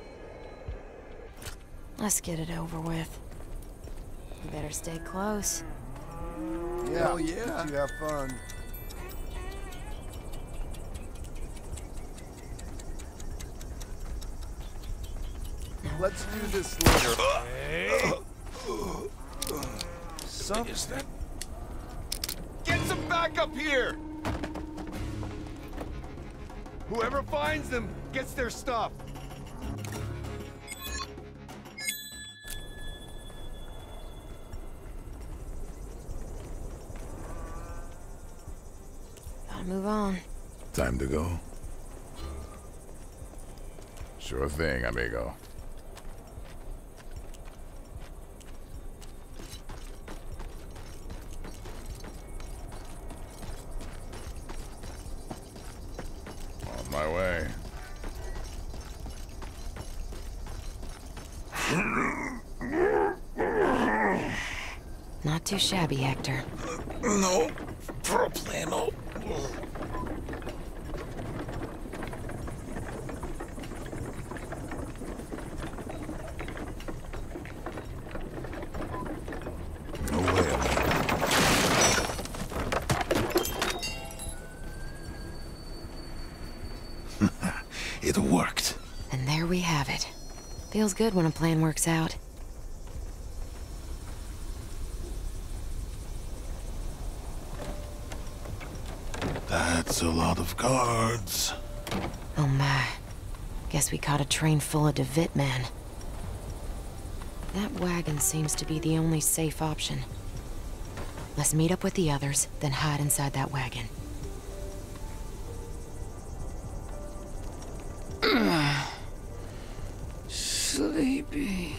Let's get it over with. You better stay close. Yeah, Hell yeah. let you have fun. Let's do this later. Something is that? Get some backup here! Whoever finds them gets their stuff. Gotta move on. Time to go. Sure thing, amigo. On my way. Not too shabby, Hector. No problemo. No way. It worked. And there we have it. Feels good when a plan works out. That's a lot of cards. Oh my. Guess we caught a train full of DeVitt men. That wagon seems to be the only safe option. Let's meet up with the others, then hide inside that wagon. Sleepy.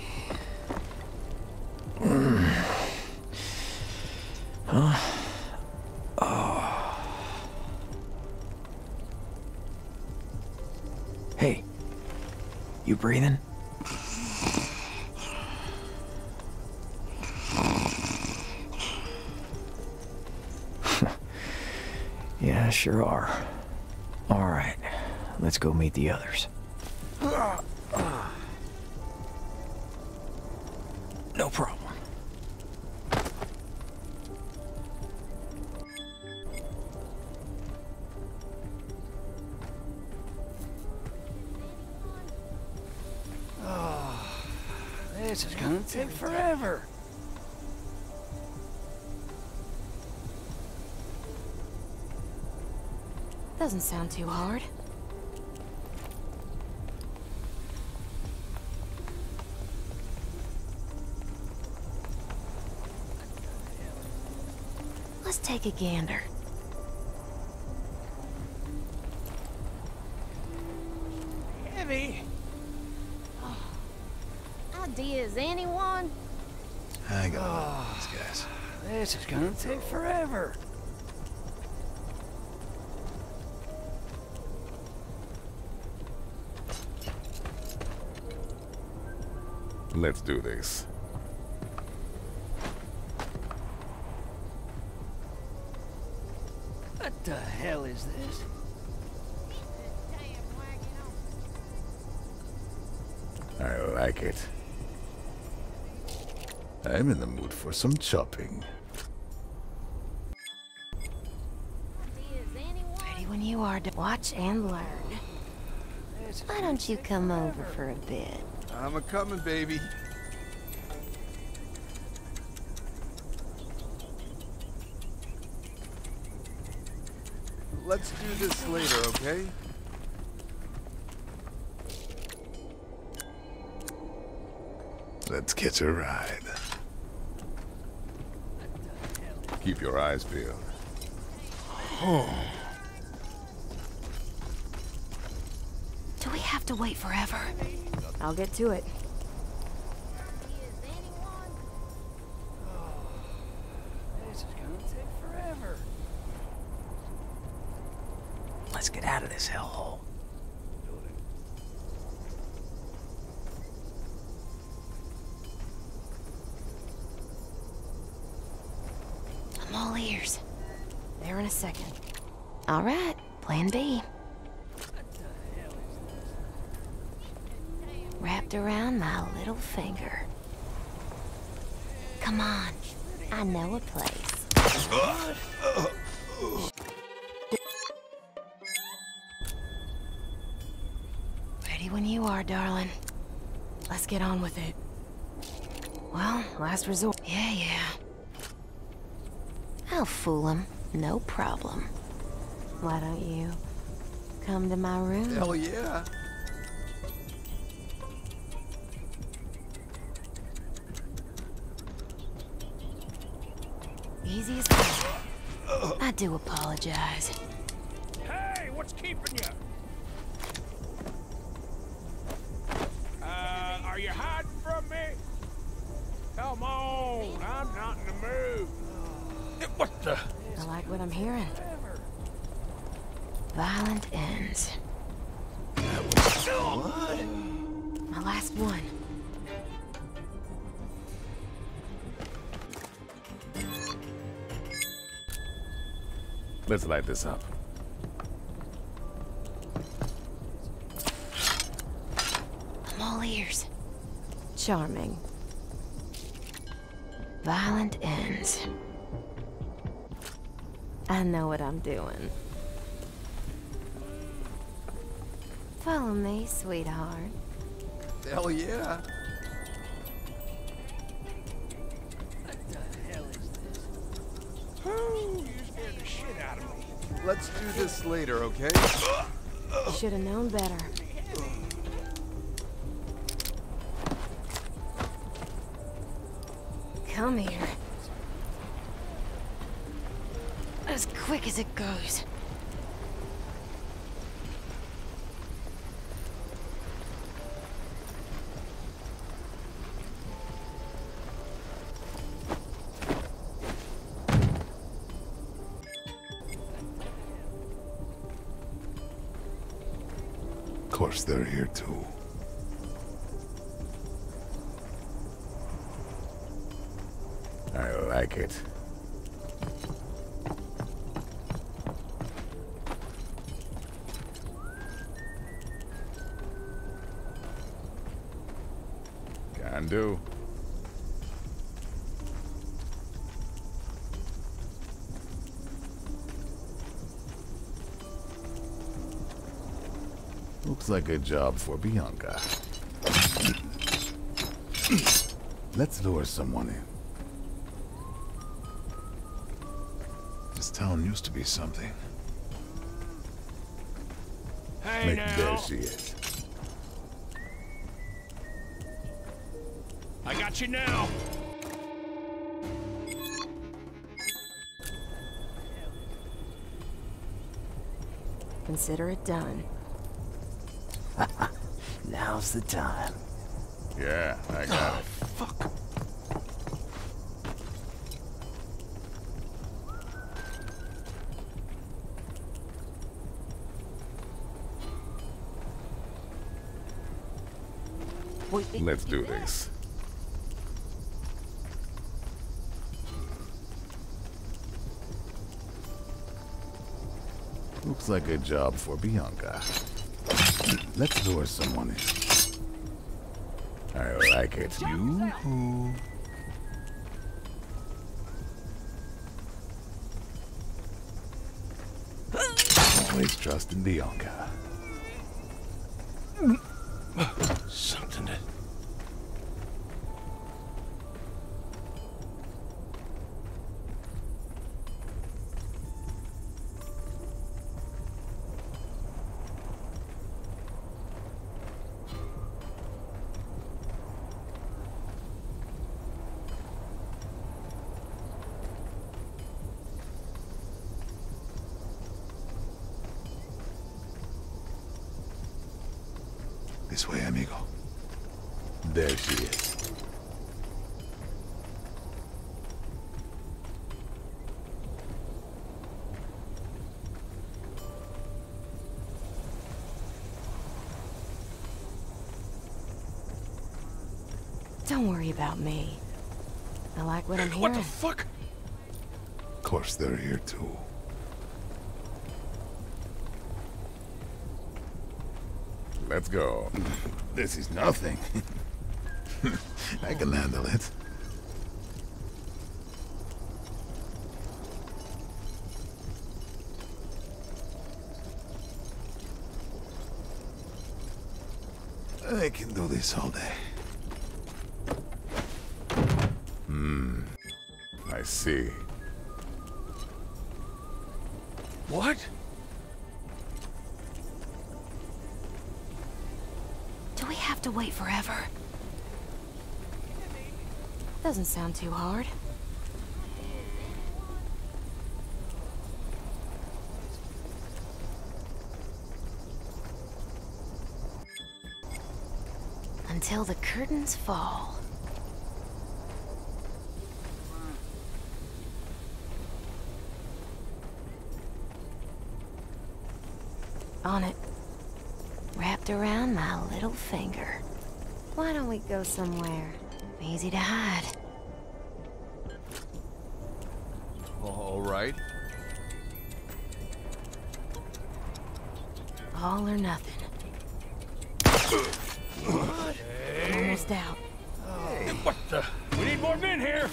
Hey, you breathing? Yeah, sure are. All right, let's go meet the others. No problem. This is gonna take forever. Doesn't sound too hard. Let's take a gander. Heavy. Ideas, anyone? Hang on, these guys. This is gonna take forever. Let's do this. What the hell is this? I like it. I'm in the mood for some chopping. Ready when you are to watch and learn. Why don't you come over for a bit? I'm a-coming, baby. Let's do this later, okay? Let's catch a ride. Keep your eyes peeled. Do we have to wait forever? I'll get to it. This is gonna take forever. Let's get out of this hellhole. I'm all ears. There in a second. All right, plan B. Wrapped around my little finger. Come on, I know a place. Ready when you are, darling. Let's get on with it. Well, last resort. Yeah. I'll fool him, no problem. Why don't you come to my room? Hell yeah. Easy as that. I do apologize. Hey, what's keeping you? Are you hiding from me? Come on, I'm not in the mood. What the? I like what I'm hearing. Violent ends. My last one. Let's light this up. I'm all ears. Charming. Violent ends. I know what I'm doing. Follow me, sweetheart. Hell yeah. What the hell is this? You scared the shit out of me. Let's do this later, okay? You should have known better. Come here. As quick as it goes. Of course they're here too. I like it. Can do. Looks like a job for Bianca. Let's lure someone in. This town used to be something. Hey There now. she is. I got you now. Consider it done. Now's the time. Yeah, I got it. Fuck. Let's do this. Looks like a job for Bianca. Let's lure someone in. I like it. You. Always trust in Bianca. Something to... This way, amigo. There she is. Don't worry about me. I like what I'm hearing. What the fuck? Of course they're here too. Let's go. This is nothing. I can handle it. I can do this all day. I see. What? Do we have to wait forever? Doesn't sound too hard. Until the curtains fall. On it. Wrapped around my little finger. Why don't we go somewhere easy to hide? All right. All or nothing. What? Almost out. Hey, what the? We need more men here.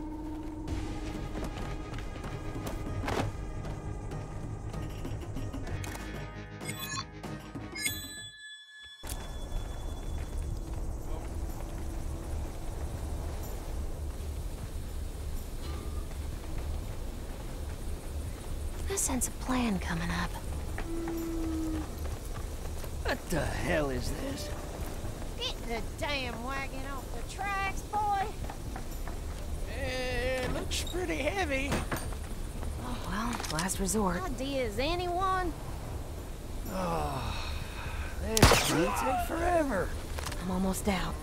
I sense a plan coming up. What the hell is this? Get the damn wagon off the tracks, boy! It looks pretty heavy. Oh, well, last resort. Ideas, anyone? Oh, this will take forever. I'm almost out.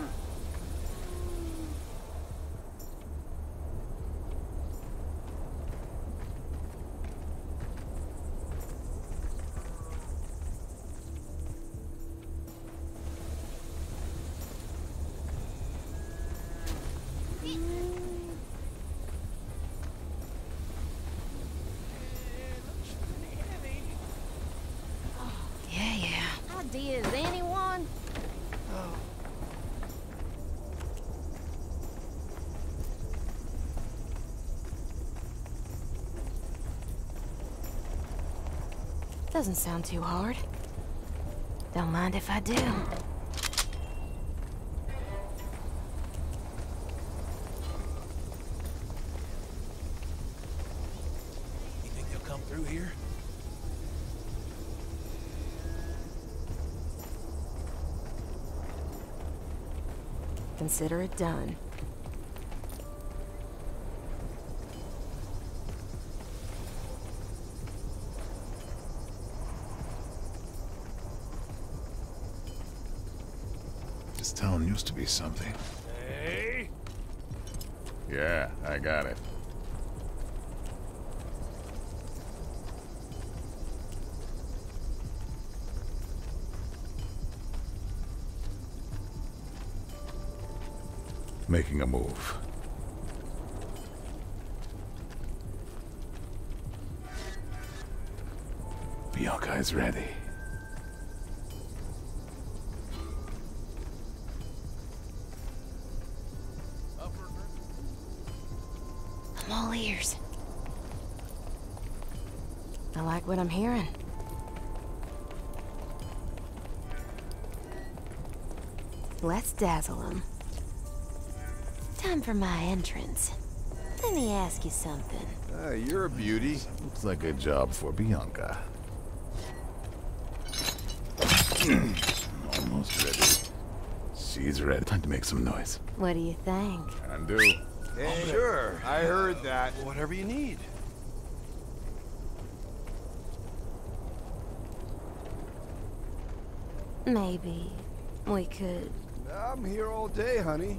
Ideas, anyone? Doesn't sound too hard. Don't mind if I do. You think they'll come through here? Consider it done. This town used to be something. Hey. Yeah, I got it. Making a move. Bianca is ready. I like what I'm hearing. Let's dazzle them. Time for my entrance. Let me ask you something. You're a beauty. Looks like a job for Bianca. Almost ready. She's ready. Time to make some noise. What do you think? Can do. Hey, sure, I heard that. Whatever you need. Maybe we could... I'm here all day, honey.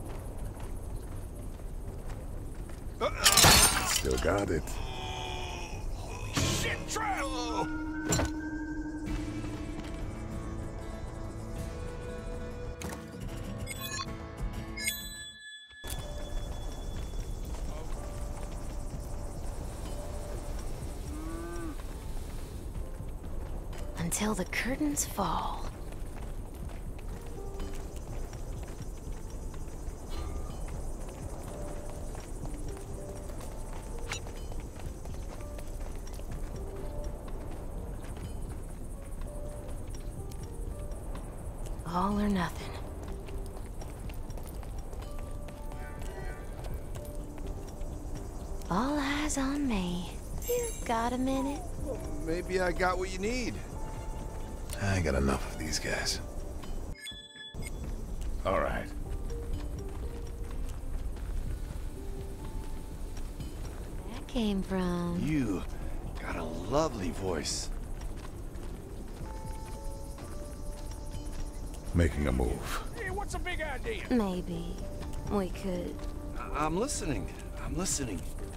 Still got it. Shit, trap! Until the curtains fall. All or nothing. All eyes on me. You got a minute? Well, maybe I got what you need. I got enough of these guys. All right. That came from... You got a lovely voice. Making a move. Hey, what's a big idea? Maybe we could... I'm listening. I'm listening.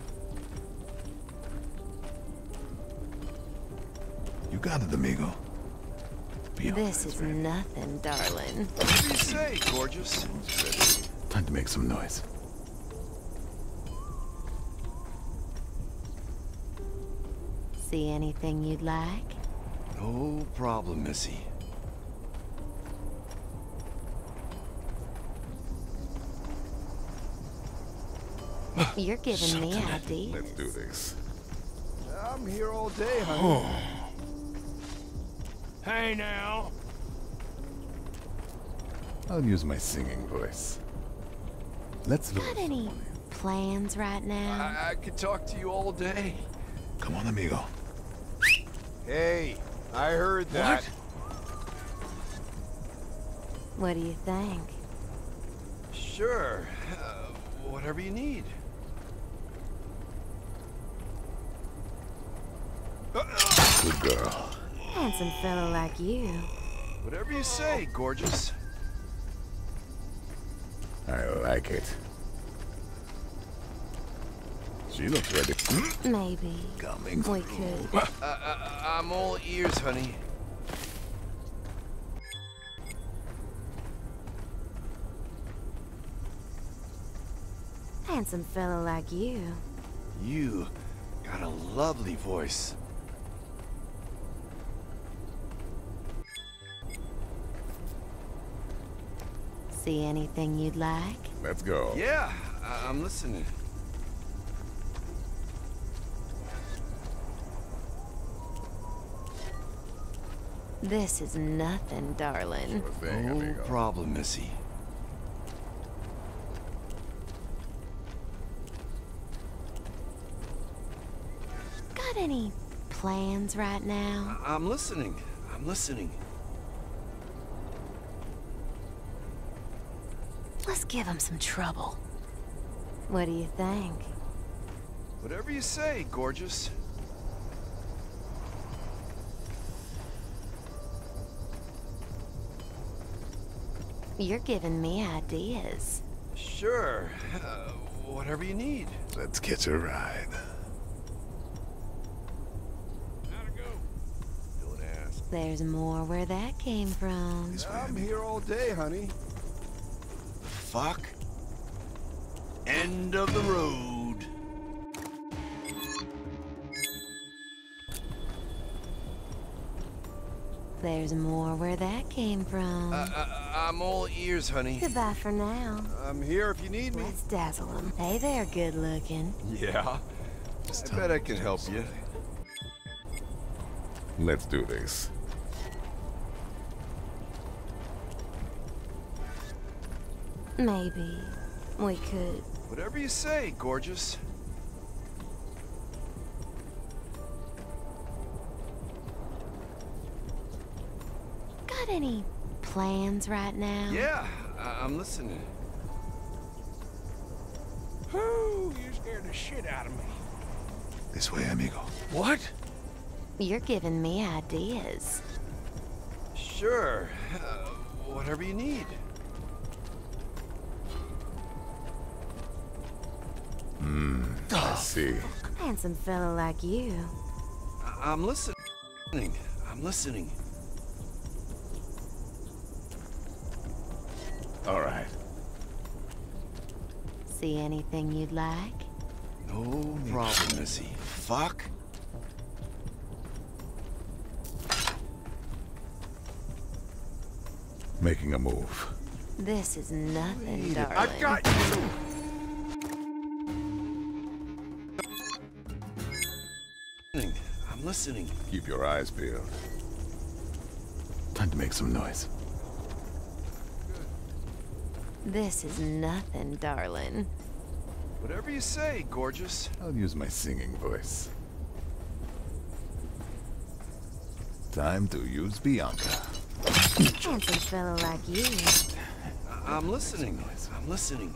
You got it, amigo. This is nothing, darling. What do you say, gorgeous? Time to make some noise. See anything you'd like? No problem, Missy. You're giving me ideas. Let's do this. I'm here all day, honey. Hey now. I'll use my singing voice. Let's look. Got any plans right now? I could talk to you all day. Come on, amigo. Hey, I heard that. What do you think? Sure. Whatever you need. Good girl. Handsome fellow like you. Whatever you say, gorgeous. I like it. She looks ready. Maybe Coming we through. could... I'm all ears, honey. Handsome fellow like you. You got a lovely voice. See anything you'd like? Let's go. Yeah, I'm listening. This is nothing, darling. Sure thing, No amigo. problem, Missy. Got any plans right now? I'm listening. I'm listening. Let's give him some trouble. What do you think? Whatever you say, gorgeous. You're giving me ideas. Sure. Whatever you need. Let's catch a ride. How'd it go? Don't ask. There's more where that came from. I'm here all day, honey. Fuck. End of the road. There's more where that came from. I'm all ears, honey. Goodbye for now. I'm here if you need me. Let's dazzle him. Hey there, good looking. Yeah. I bet I can help you. Let's do this. Maybe we could. Whatever you say, gorgeous. Got any plans right now? Yeah, I'm listening. Whew, you scared the shit out of me. This way, amigo. What? You're giving me ideas. Sure. Whatever you need. I see. Handsome fella like you. I'm listening. I'm listening. All right. See anything you'd like? No problem, Missy. Fuck. Making a move. This is nothing, darling. I've got you! I'm listening. Keep your eyes peeled. Time to make some noise. This is nothing, darling. Whatever you say, gorgeous. I'll use my singing voice. Time to use Bianca. Handsome fella like you. I'm listening. I'm listening.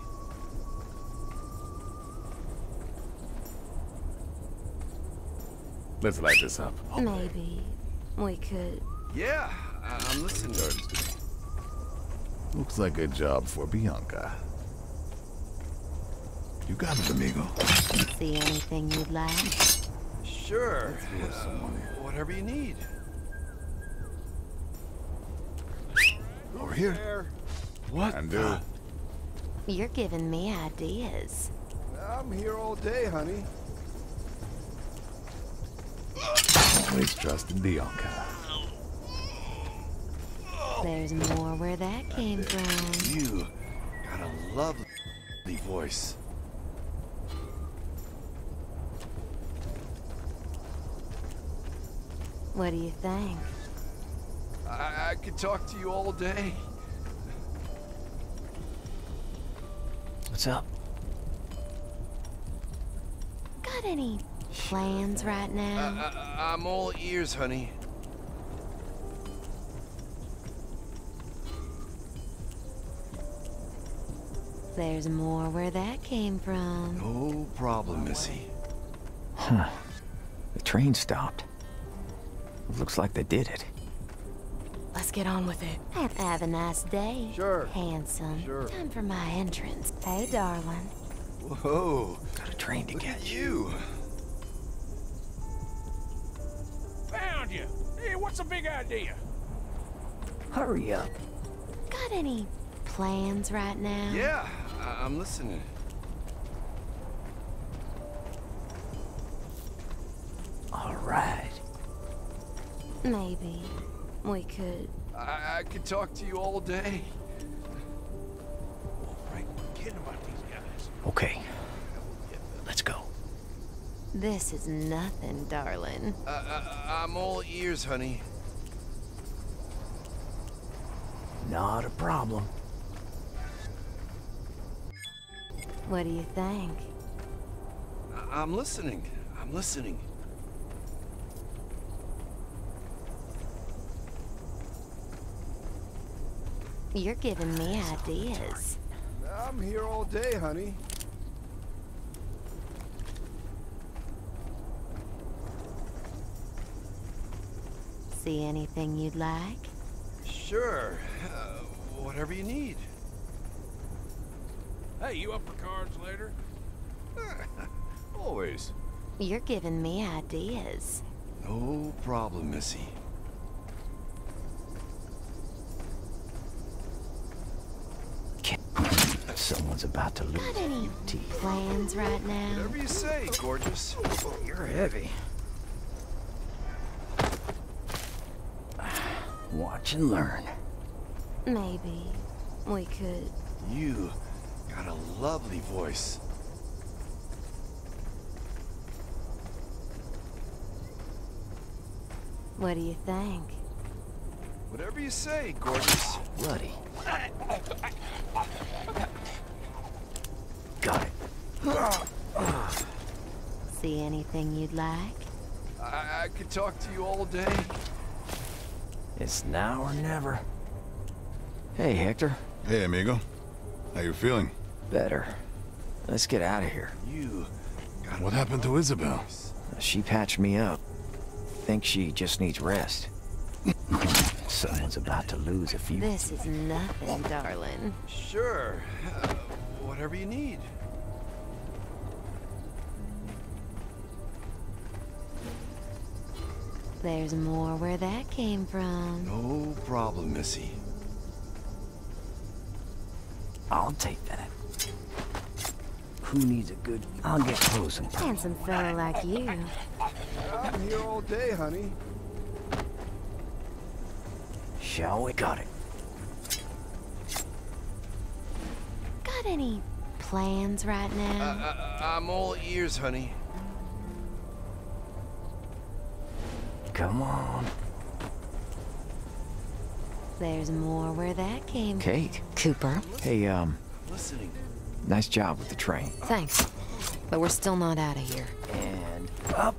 Let's light this up. Maybe we could. Yeah, I'm listening. Looks like a job for Bianca. You got it, amigo. See anything you'd like? Sure. Whatever you need. Over here. What? And do. You're giving me ideas. I'm here all day, honey. Always trust in Bianca. There's more where that came from. You got a lovely voice. What do you think? I could talk to you all day. What's up? Got any plans right now? I'm all ears, honey. There's more where that came from. No problem, Missy. Huh. The train stopped. Looks like they did it. Let's get on with it. Have a nice day. Sure. Handsome. Sure. Time for my entrance. Hey, darling. Whoa. Got a train to Look catch. at you. Found you. Hey, what's the big idea? Hurry up. Got any plans right now? Yeah, I'm listening. All right. Maybe we could. I could talk to you all day. Right, kidding about these guys. Okay. Let's go. This is nothing, darling. I'm all ears, honey. Not a problem. What do you think? I'm listening. I'm listening. You're giving me ideas. I'm here all day, honey. See anything you'd like? Sure. Whatever you need. Hey, you up for cards later? Always. You're giving me ideas. No problem, Missy. Someone's about to lose Got any teeth. plans right now? Whatever you say, gorgeous. You're heavy. Watch and learn. Maybe we could. You got a lovely voice. What do you think? Whatever you say, gorgeous. Bloody. Got it. See anything you'd like? I could talk to you all day. It's now or never. Hey, Hector. Hey, amigo. How you feeling? Better. Let's get out of here. You got What happened to Isabel? She patched me up. Think she just needs rest. Someone's about to lose a few. This is nothing, darling. Sure. Whatever you need. There's more where that came from. No problem, Missy. I'll take that. Who needs a good... I'll get close and... Handsome fellow like you. I'm here all day, honey. Shall we? Got it. Got any plans right now? I'm all ears, honey. Come on. There's more where that came from. Kate. Cooper. Hey, Listening. nice job with the train. Thanks. But we're still not out of here. And up.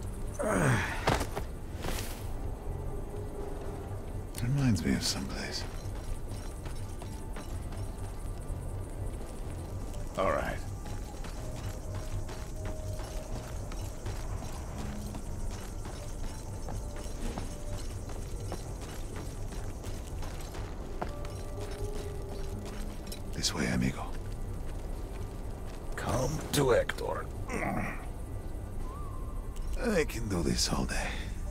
Reminds me of someplace. All right. This way, amigo. Come to Hector. I can do this all day.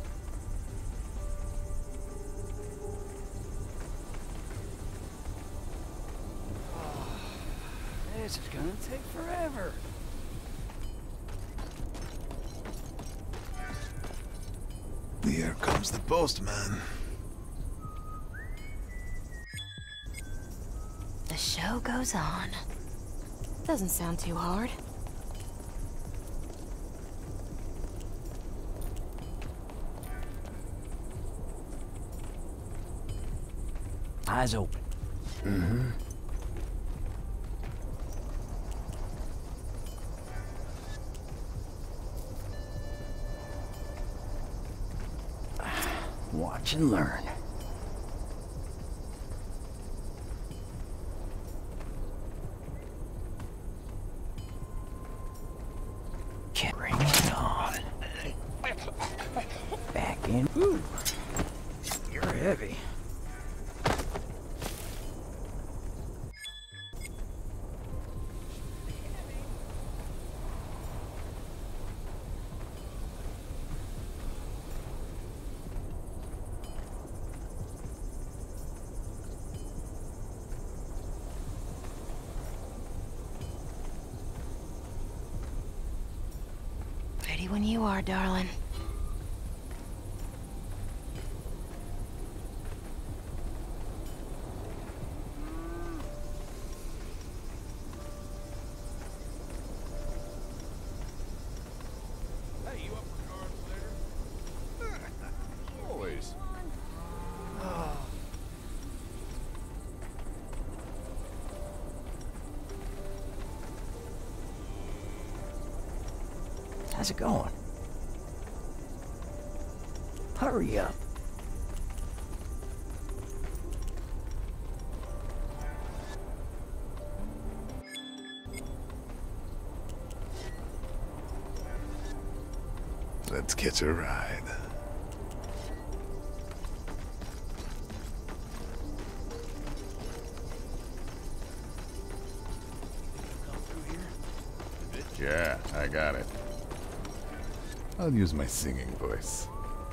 This is gonna take forever. Here comes the postman. The show goes on. Doesn't sound too hard. Eyes open. Mm-hmm. Watch and learn. Bring it on. Back in. Ooh, you're heavy. Ready when you are, darling. Hey, you up for cards later? Always. How's it going? Hurry up. Let's catch a ride. Yeah, I got it. I'll use my singing voice.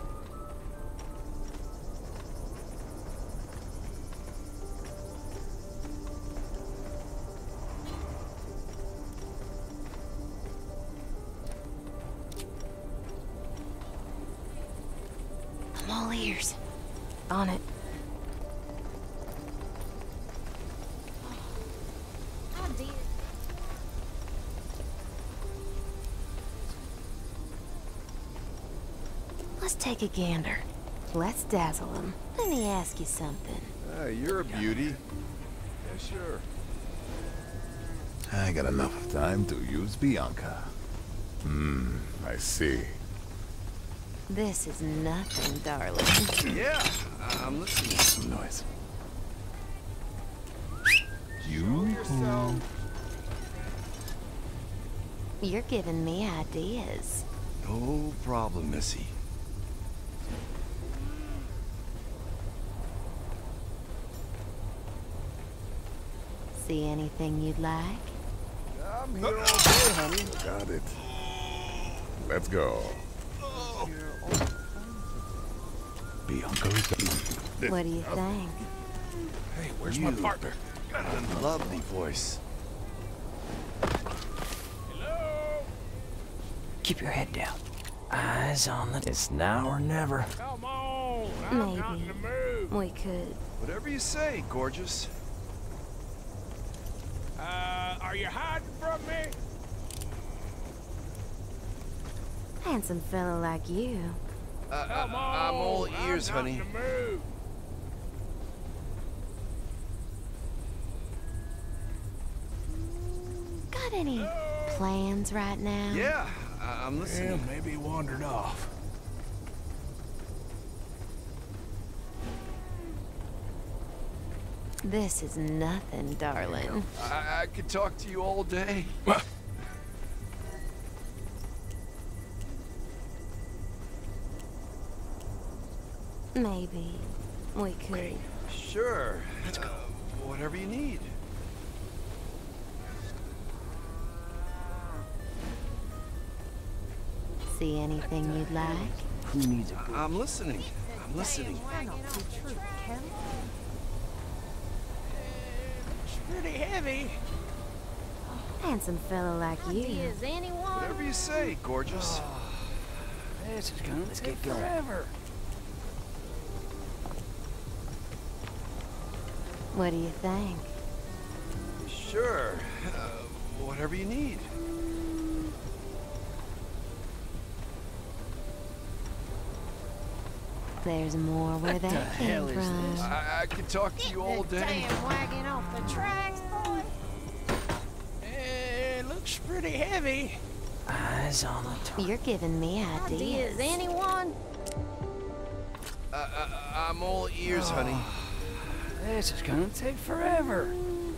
I'm all ears. On it. Oh dear. Let's take a gander. Let's dazzle them. Let me ask you something. You're a beauty. Yeah, sure. I got enough time to use Bianca. I see. This is nothing, darling. Yeah, I'm listening. Some noise. You're giving me ideas. No problem, Missy. See anything you'd like? I'm here all day, honey. Got it. Let's go. Bianca is done. What do you think? Hey, where's my partner? Got a lovely voice. Hello? Keep your head down. Eyes on the... It's now or never. Come on. I'm not in the mood. We could. Whatever you say, gorgeous. Are you hiding from me? Handsome fellow like you. Come on. I'm all ears, I'm not honey. in the mood. Got any plans right now? Yeah, I'm listening. Yeah, maybe he wandered off. This is nothing, darling. I could talk to you all day. Maybe we could. Sure. Let's go. Whatever you need. See anything you'd like? Who needs a good... I'm listening. I'm listening. It's pretty heavy. Handsome fellow like you. Is anyone? Whatever you say, gorgeous. This is gonna take going. forever. What do you think? Sure. Whatever you need. There's more where What the that came hell is from. this? I could talk to you all day. Damn wagon off the tracks, boy. It looks pretty heavy. Eyes on the top. You're giving me Ideas, ideas. anyone? I'm all ears, honey. This is gonna take forever.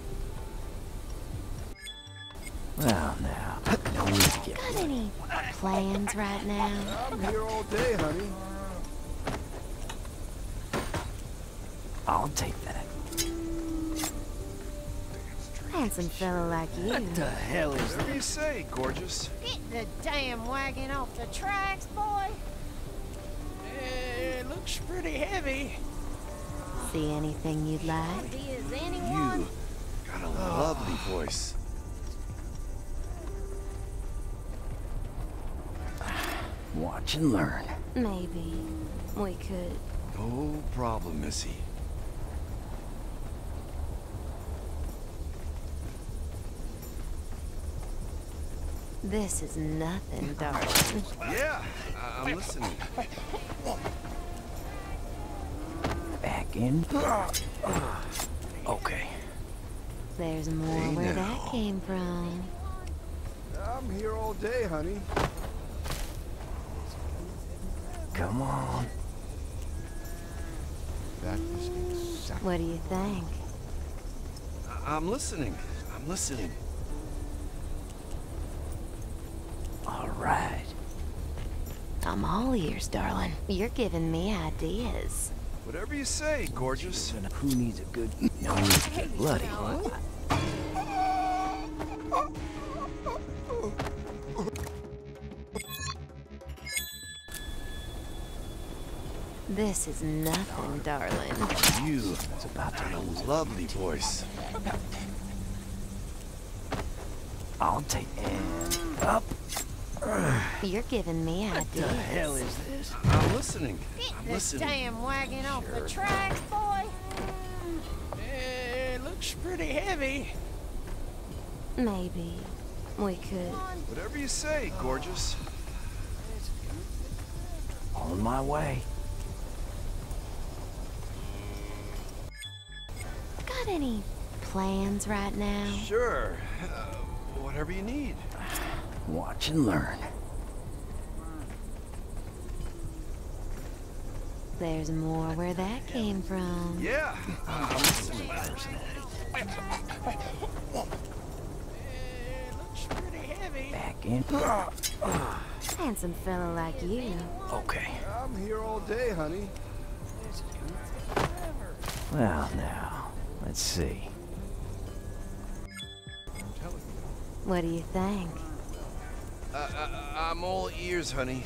Well, now. No need to get... Got any plans right now? I'm here all day, honey. I'll take that. Handsome fellow like you. What the hell is Whatever this? you say, gorgeous. Get the damn wagon off the tracks, boy. It looks pretty heavy. See anything you'd like? Ideas, anyone? You got a lovely voice. Watch and learn. Maybe we could. No problem, Missy. This is nothing, darling. Yeah, I'm listening. Back in. Okay. There's more Hey, where now. that came from. I'm here all day, honey. Come on. That is exactly. What do you think? I'm listening. I'm listening. All right. I'm all ears, darling. You're giving me ideas. Whatever you say, gorgeous. Who needs a good... No need to get bloody. This is nothing, darling. You. It's about to be a lovely voice. I'll take... And up. You're giving me What the hell ideas. is this? I'm listening. Get I'm the listening. damn wagon off the tracks, boy. It looks pretty heavy. Maybe we could. Whatever you say, gorgeous. On my way. Got any plans right now? Sure. Whatever you need. Watch and learn. There's more where that came from. Yeah. Back in. Handsome fella like you. Okay. I'm here all day, honey. Well, now, let's see. What do you think? I'm all ears, honey.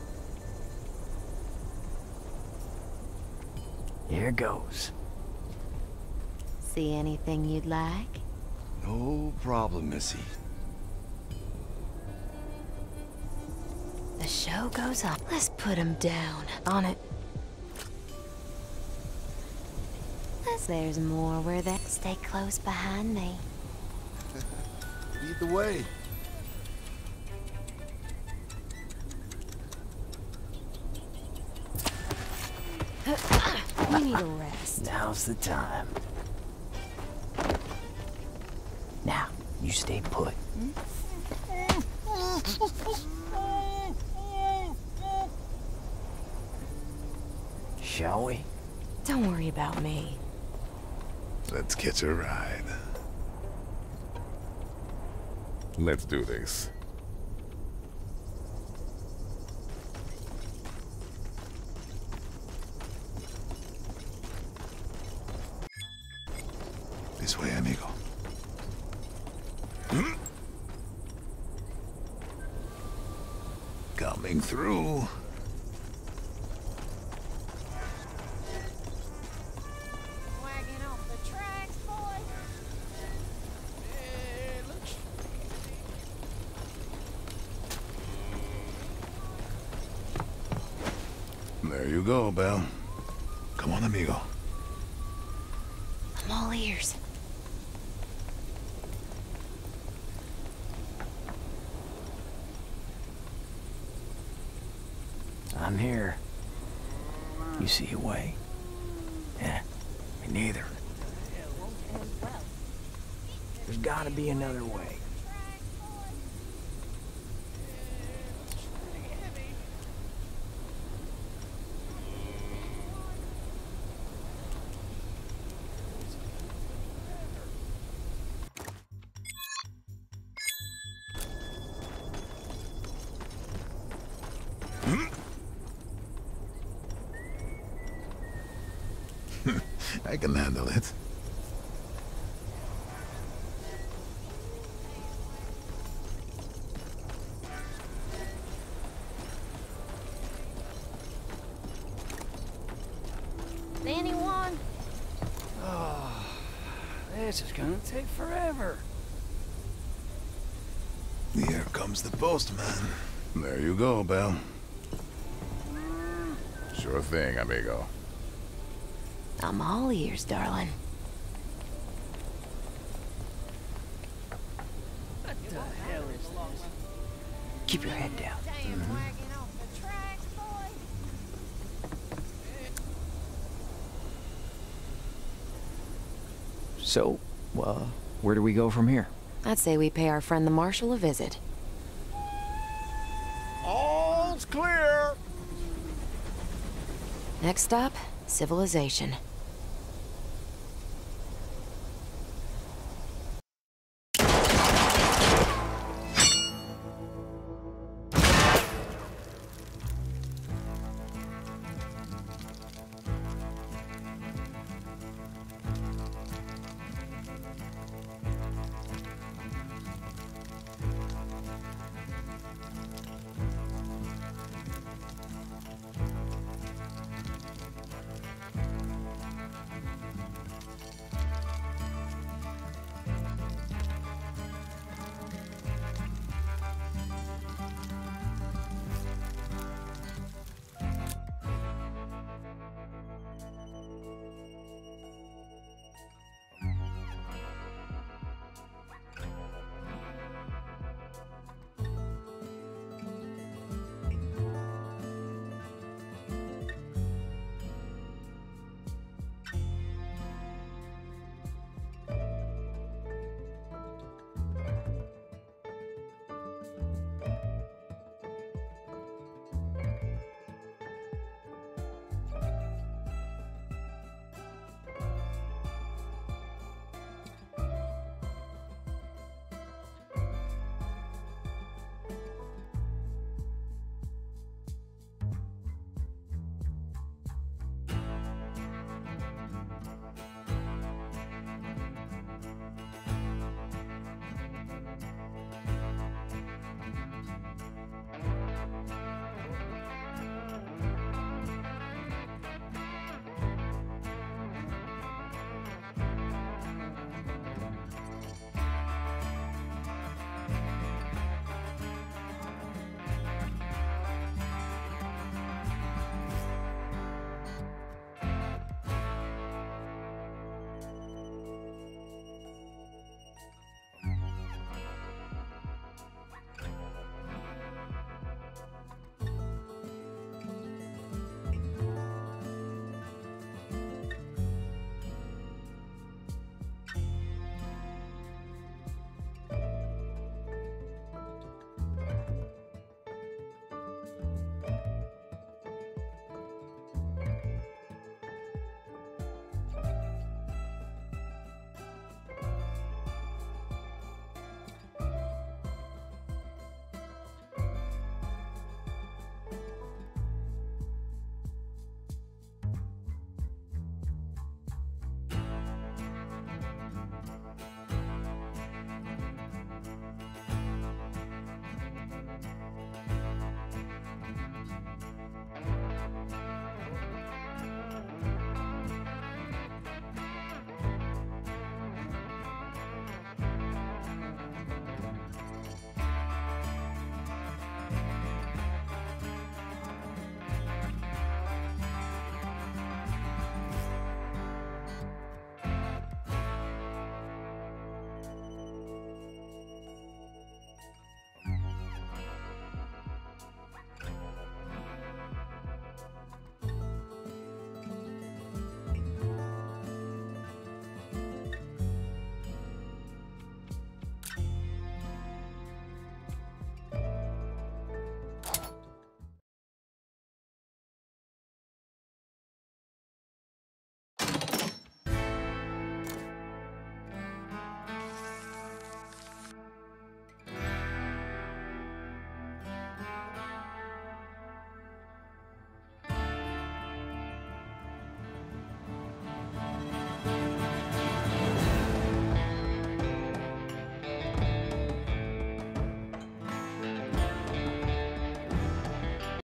Here goes. See anything you'd like? No problem, Missy. The show goes on. Let's put him down. On it. There's more where that... Stay close behind me. Lead the way. We need a rest. Now's the time. Now, you stay put. Shall we? Don't worry about me. Let's catch a ride. Let's do this. This way, amigo. Coming through. Wagging off the tracks, boy. There you go, Belle. Come on, amigo. I'm all ears. I'm here. You see a way? Yeah, me neither. There's gotta be another way. I can handle it. Anyone? Oh, this is gonna take forever. Here comes the postman. There you go, Belle. Sure thing, amigo. I'm all ears, darling. What the hell is this? Keep your head down. Wagging off the tracks, boy. So, where do we go from here? I'd say we pay our friend the Marshal a visit. All's clear. Next stop, civilization.